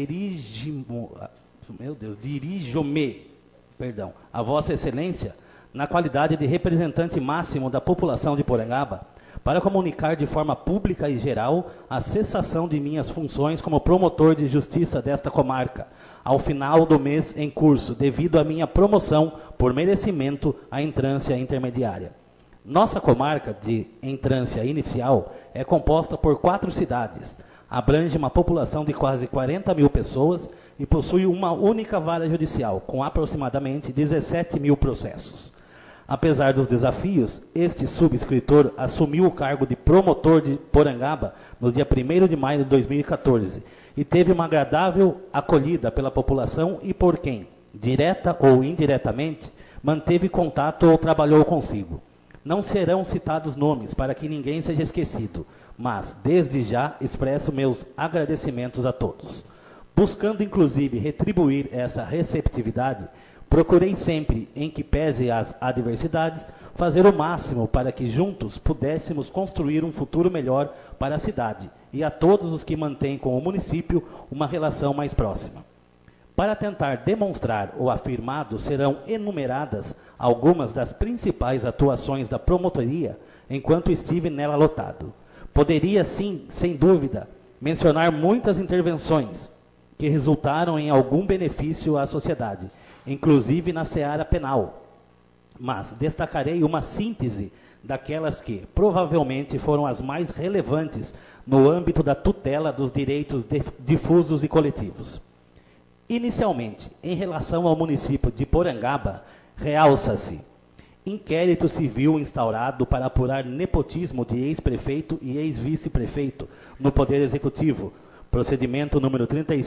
a Vossa Excelência, na qualidade de representante máximo da população de Porangaba, para comunicar de forma pública e geral a cessação de minhas funções como promotor de justiça desta comarca, ao final do mês em curso, devido à minha promoção por merecimento à entrância intermediária. Nossa comarca de entrância inicial é composta por 4 cidades, abrange uma população de quase 40 mil pessoas e possui uma única vara judicial, com aproximadamente 17 mil processos. Apesar dos desafios, este subscritor assumiu o cargo de promotor de Porangaba no dia 1º de maio de 2014 e teve uma agradável acolhida pela população e por quem, direta ou indiretamente, manteve contato ou trabalhou consigo. Não serão citados nomes para que ninguém seja esquecido, mas, desde já, expresso meus agradecimentos a todos. Buscando, inclusive, retribuir essa receptividade, procurei sempre, em que pese as adversidades, fazer o máximo para que juntos pudéssemos construir um futuro melhor para a cidade e a todos os que mantêm com o município uma relação mais próxima. Para tentar demonstrar o afirmado, serão enumeradas algumas das principais atuações da promotoria enquanto estive nela lotado. Poderia, sim, sem dúvida, mencionar muitas intervenções que resultaram em algum benefício à sociedade, inclusive na seara penal. Mas destacarei uma síntese daquelas que, provavelmente, foram as mais relevantes no âmbito da tutela dos direitos difusos e coletivos. Inicialmente, em relação ao município de Porangaba, realça-se inquérito civil instaurado para apurar nepotismo de ex-prefeito e ex-vice-prefeito no Poder Executivo, procedimento número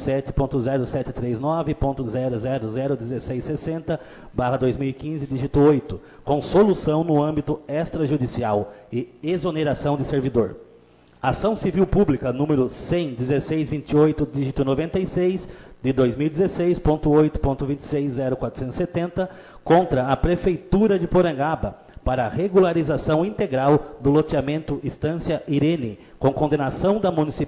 37.0739.0001660/2015, dígito 8, com solução no âmbito extrajudicial e exoneração de servidor. Ação Civil Pública número 100.1628, dígito 96, de 2016.8.260470, contra a Prefeitura de Porangaba, para a regularização integral do loteamento Estância Irene, com condenação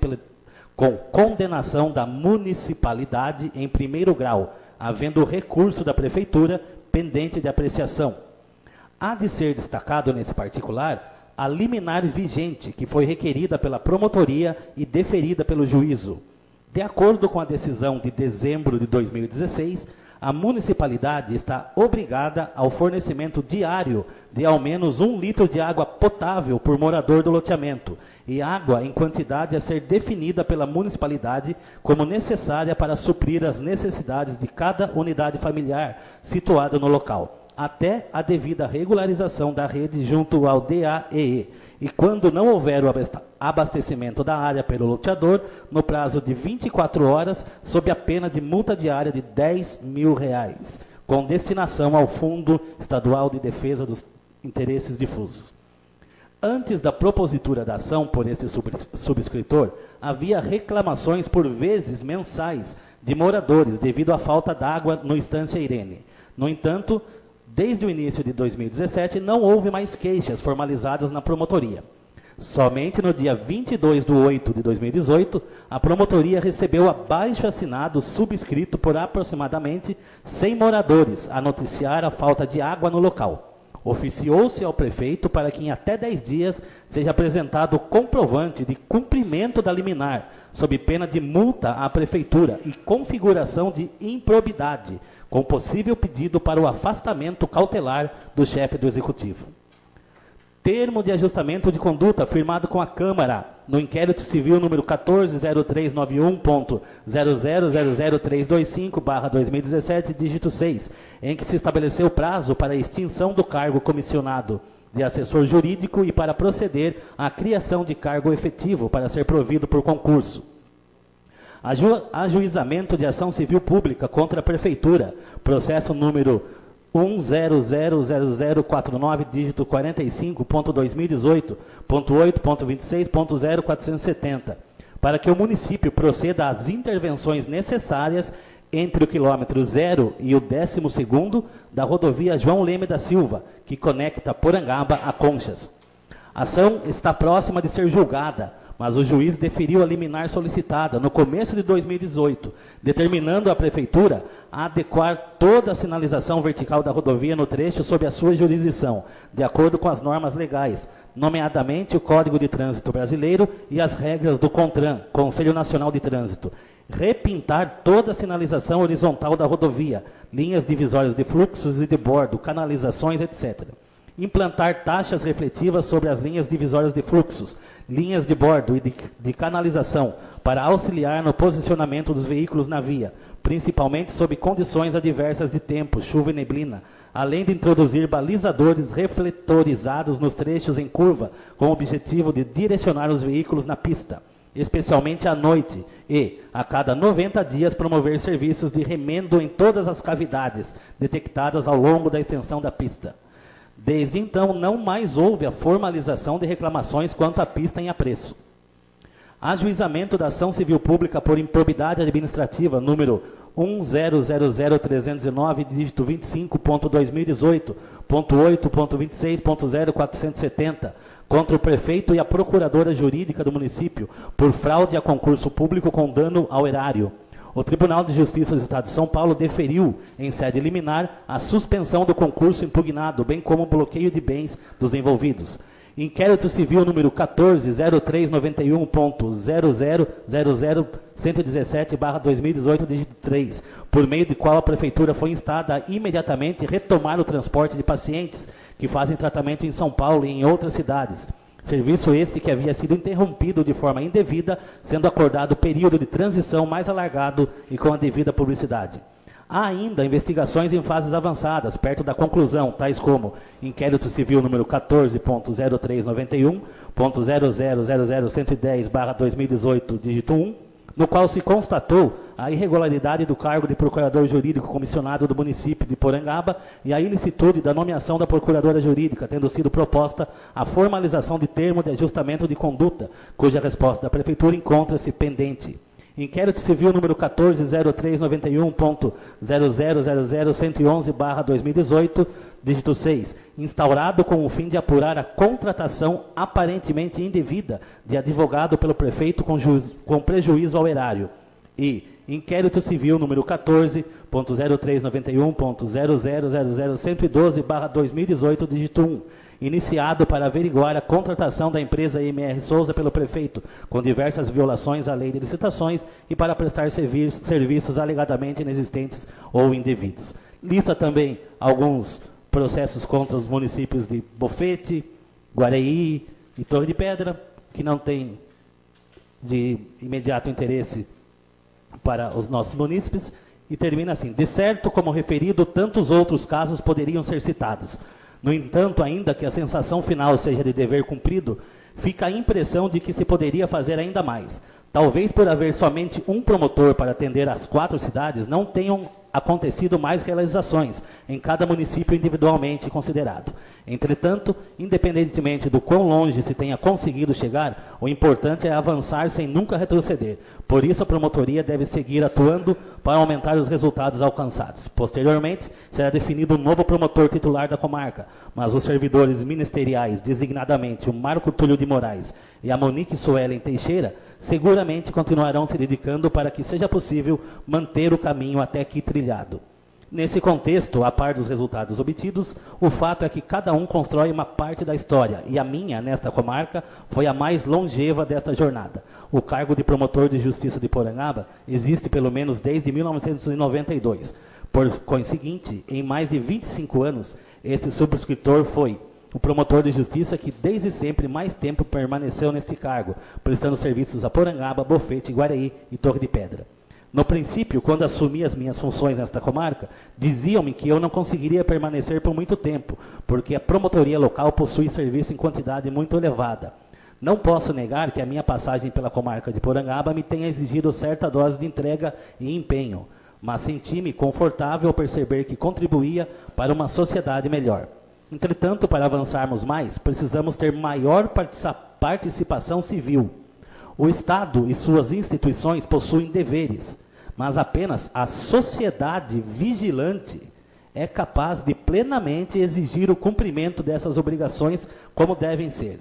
da municipalidade em primeiro grau, havendo recurso da Prefeitura pendente de apreciação. Há de ser destacado nesse particular a liminar vigente, que foi requerida pela promotoria e deferida pelo juízo. De acordo com a decisão de dezembro de 2016, a municipalidade está obrigada ao fornecimento diário de ao menos 1 litro de água potável por morador do loteamento, e água em quantidade a ser definida pela municipalidade como necessária para suprir as necessidades de cada unidade familiar situada no local, até a devida regularização da rede junto ao DAEE, e quando não houver o abastecimento da área pelo loteador, no prazo de 24 horas, sob a pena de multa diária de R$10.000, com destinação ao Fundo Estadual de Defesa dos Interesses Difusos. Antes da propositura da ação por esse subscritor, havia reclamações por vezes mensais de moradores devido à falta d'água no Estância Irene. No entanto, desde o início de 2017, não houve mais queixas formalizadas na promotoria. Somente no dia 22 de 8 de 2018, a promotoria recebeu abaixo-assinado subscrito por aproximadamente 100 moradores a noticiar a falta de água no local. Oficiou-se ao prefeito para que em até 10 dias seja apresentado o comprovante de cumprimento da liminar, sob pena de multa à prefeitura e configuração de improbidade, com possível pedido para o afastamento cautelar do chefe do executivo. Termo de ajustamento de conduta firmado com a Câmara no inquérito civil número 14.0391.0000325/2017, dígito 6, em que se estabeleceu prazo para a extinção do cargo comissionado de assessor jurídico e para proceder à criação de cargo efetivo para ser provido por concurso. Ajuizamento de ação civil pública contra a Prefeitura, processo número 1000049, dígito 45.2018.8.26.0470, para que o município proceda às intervenções necessárias entre o quilômetro 0 e o 12º da rodovia João Leme da Silva, que conecta Porangaba a Conchas. A ação está próxima de ser julgada, mas o juiz deferiu a liminar solicitada no começo de 2018, determinando a Prefeitura a adequar toda a sinalização vertical da rodovia no trecho sob a sua jurisdição, de acordo com as normas legais, nomeadamente o Código de Trânsito Brasileiro e as regras do CONTRAN, Conselho Nacional de Trânsito. Repintar toda a sinalização horizontal da rodovia, linhas divisórias de fluxos e de bordo, canalizações, etc. Implantar taxas refletivas sobre as linhas divisórias de fluxos, linhas de bordo e de canalização, para auxiliar no posicionamento dos veículos na via, principalmente sob condições adversas de tempo, chuva e neblina, além de introduzir balizadores refletorizados nos trechos em curva, com o objetivo de direcionar os veículos na pista, especialmente à noite, e, a cada 90 dias, promover serviços de remendo em todas as cavidades detectadas ao longo da extensão da pista. Desde então, não mais houve a formalização de reclamações quanto à pista em apreço. Ajuizamento da ação civil pública por improbidade administrativa, número 1000309, dígito 25.2018.8.26.0470, contra o prefeito e a procuradora jurídica do município por fraude a concurso público com dano ao erário. O Tribunal de Justiça do Estado de São Paulo deferiu, em sede liminar, a suspensão do concurso impugnado, bem como o bloqueio de bens dos envolvidos. Inquérito Civil número 14.0391.0000117/2018, dígito 3, por meio de qual a Prefeitura foi instada a imediatamente retomar o transporte de pacientes que fazem tratamento em São Paulo e em outras cidades. Serviço esse que havia sido interrompido de forma indevida, sendo acordado período de transição mais alargado e com a devida publicidade. Há ainda investigações em fases avançadas, perto da conclusão, tais como Inquérito Civil número 14.0391.0000110/2018, dígito 1, no qual se constatou a irregularidade do cargo de procurador jurídico comissionado do município de Porangaba e a ilicitude da nomeação da procuradora jurídica, tendo sido proposta a formalização de termo de ajustamento de conduta, cuja resposta da Prefeitura encontra-se pendente. Inquérito Civil número 14.0391.0000111/2018, dígito 6, instaurado com o fim de apurar a contratação aparentemente indevida de advogado pelo prefeito com prejuízo ao erário. E inquérito civil número 14.0391.0000112/2018, dígito 1, iniciado para averiguar a contratação da empresa MR Souza pelo prefeito, com diversas violações à lei de licitações e para prestar serviços alegadamente inexistentes ou indevidos. Lista também alguns processos contra os municípios de Bofete, Guareí e Torre de Pedra, que não têm de imediato interesse para os nossos munícipes, e termina assim: de certo, como referido, tantos outros casos poderiam ser citados. No entanto, ainda que a sensação final seja de dever cumprido, fica a impressão de que se poderia fazer ainda mais. Talvez por haver somente um promotor para atender as 4 cidades, não tenham acontecido mais realizações em cada município individualmente considerado. Entretanto, independentemente do quão longe se tenha conseguido chegar, o importante é avançar sem nunca retroceder. Por isso, a promotoria deve seguir atuando para aumentar os resultados alcançados. Posteriormente, será definido um novo promotor titular da comarca, mas os servidores ministeriais, designadamente o Marco Túlio de Moraes e a Monique Suelen Teixeira, seguramente continuarão se dedicando para que seja possível manter o caminho até aqui trilhado. Nesse contexto, a par dos resultados obtidos, o fato é que cada um constrói uma parte da história, e a minha, nesta comarca, foi a mais longeva desta jornada. O cargo de promotor de justiça de Porangaba existe pelo menos desde 1992. Por conseguinte, em mais de 25 anos, esse subscritor foi o promotor de justiça que desde sempre mais tempo permaneceu neste cargo, prestando serviços a Porangaba, Bofete, Guareí e Torre de Pedra. No princípio, quando assumi as minhas funções nesta comarca, diziam-me que eu não conseguiria permanecer por muito tempo, porque a promotoria local possui serviço em quantidade muito elevada. Não posso negar que a minha passagem pela comarca de Porangaba me tenha exigido certa dose de entrega e empenho, mas senti-me confortável ao perceber que contribuía para uma sociedade melhor. Entretanto, para avançarmos mais, precisamos ter maior participação civil. O Estado e suas instituições possuem deveres, mas apenas a sociedade vigilante é capaz de plenamente exigir o cumprimento dessas obrigações como devem ser.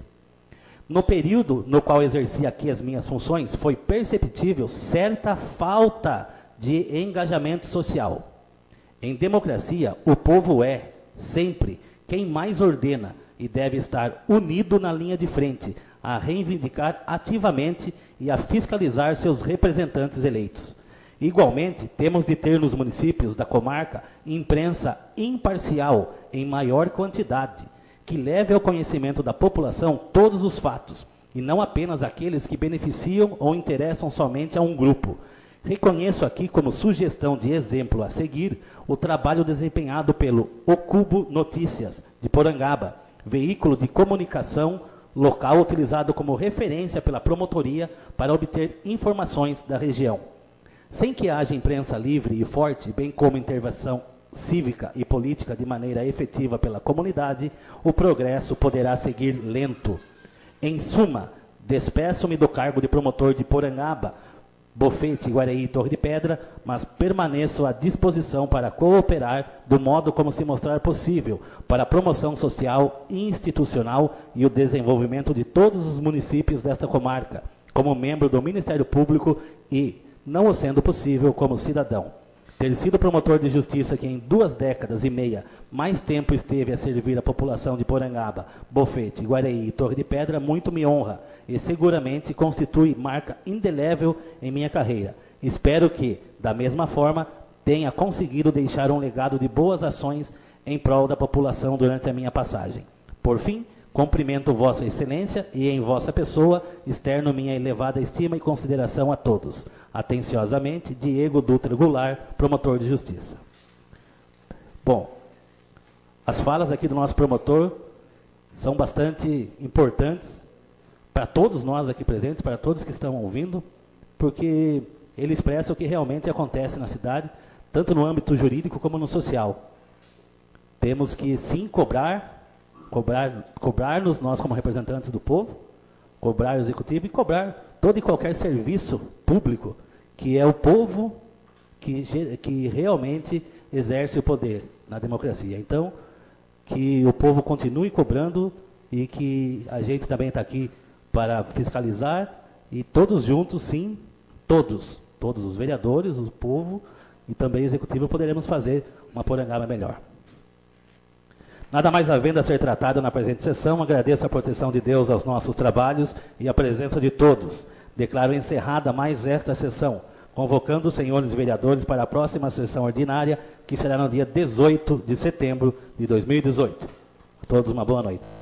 No período no qual exerci aqui as minhas funções, foi perceptível certa falta de engajamento social. Em democracia, o povo é, sempre, quem mais ordena e deve estar unido na linha de frente, a reivindicar ativamente e a fiscalizar seus representantes eleitos. Igualmente, temos de ter nos municípios da comarca imprensa imparcial em maior quantidade, que leve ao conhecimento da população todos os fatos, e não apenas aqueles que beneficiam ou interessam somente a um grupo. Reconheço aqui como sugestão de exemplo a seguir o trabalho desempenhado pelo O Cubo Notícias, de Porangaba, veículo de comunicação local utilizado como referência pela promotoria para obter informações da região. Sem que haja imprensa livre e forte, bem como intervenção cívica e política de maneira efetiva pela comunidade, o progresso poderá seguir lento. Em suma, despeço-me do cargo de promotor de Porangaba, Bofete, Guareí e Torre de Pedra, mas permaneço à disposição para cooperar do modo como se mostrar possível para a promoção social e institucional e o desenvolvimento de todos os municípios desta comarca, como membro do Ministério Público e, não o sendo possível, como cidadão. Ter sido promotor de justiça que em 2 décadas e meia mais tempo esteve a servir a população de Porangaba, Bofete, Guareí e Torre de Pedra muito me honra e seguramente constitui marca indelével em minha carreira. Espero que, da mesma forma, tenha conseguido deixar um legado de boas ações em prol da população durante a minha passagem. Por fim, cumprimento Vossa Excelência e, em vossa pessoa, externo minha elevada estima e consideração a todos. Atenciosamente, Diego Dutra Goulart, promotor de justiça. Bom, as falas aqui do nosso promotor são bastante importantes para todos nós aqui presentes, para todos que estão ouvindo, porque ele expressa o que realmente acontece na cidade, tanto no âmbito jurídico como no social. Temos que, sim, cobrar-nos nós como representantes do povo, cobrar o executivo e cobrar todo e qualquer serviço público, que é o povo que realmente exerce o poder na democracia. Então, que o povo continue cobrando e que a gente também está aqui para fiscalizar e todos juntos, sim, todos, todos os vereadores, o povo e também o executivo, poderemos fazer uma Porangaba melhor. Nada mais havendo a ser tratado na presente sessão, agradeço a proteção de Deus aos nossos trabalhos e a presença de todos. Declaro encerrada mais esta sessão, convocando os senhores vereadores para a próxima sessão ordinária, que será no dia 18 de setembro de 2018. A todos uma boa noite.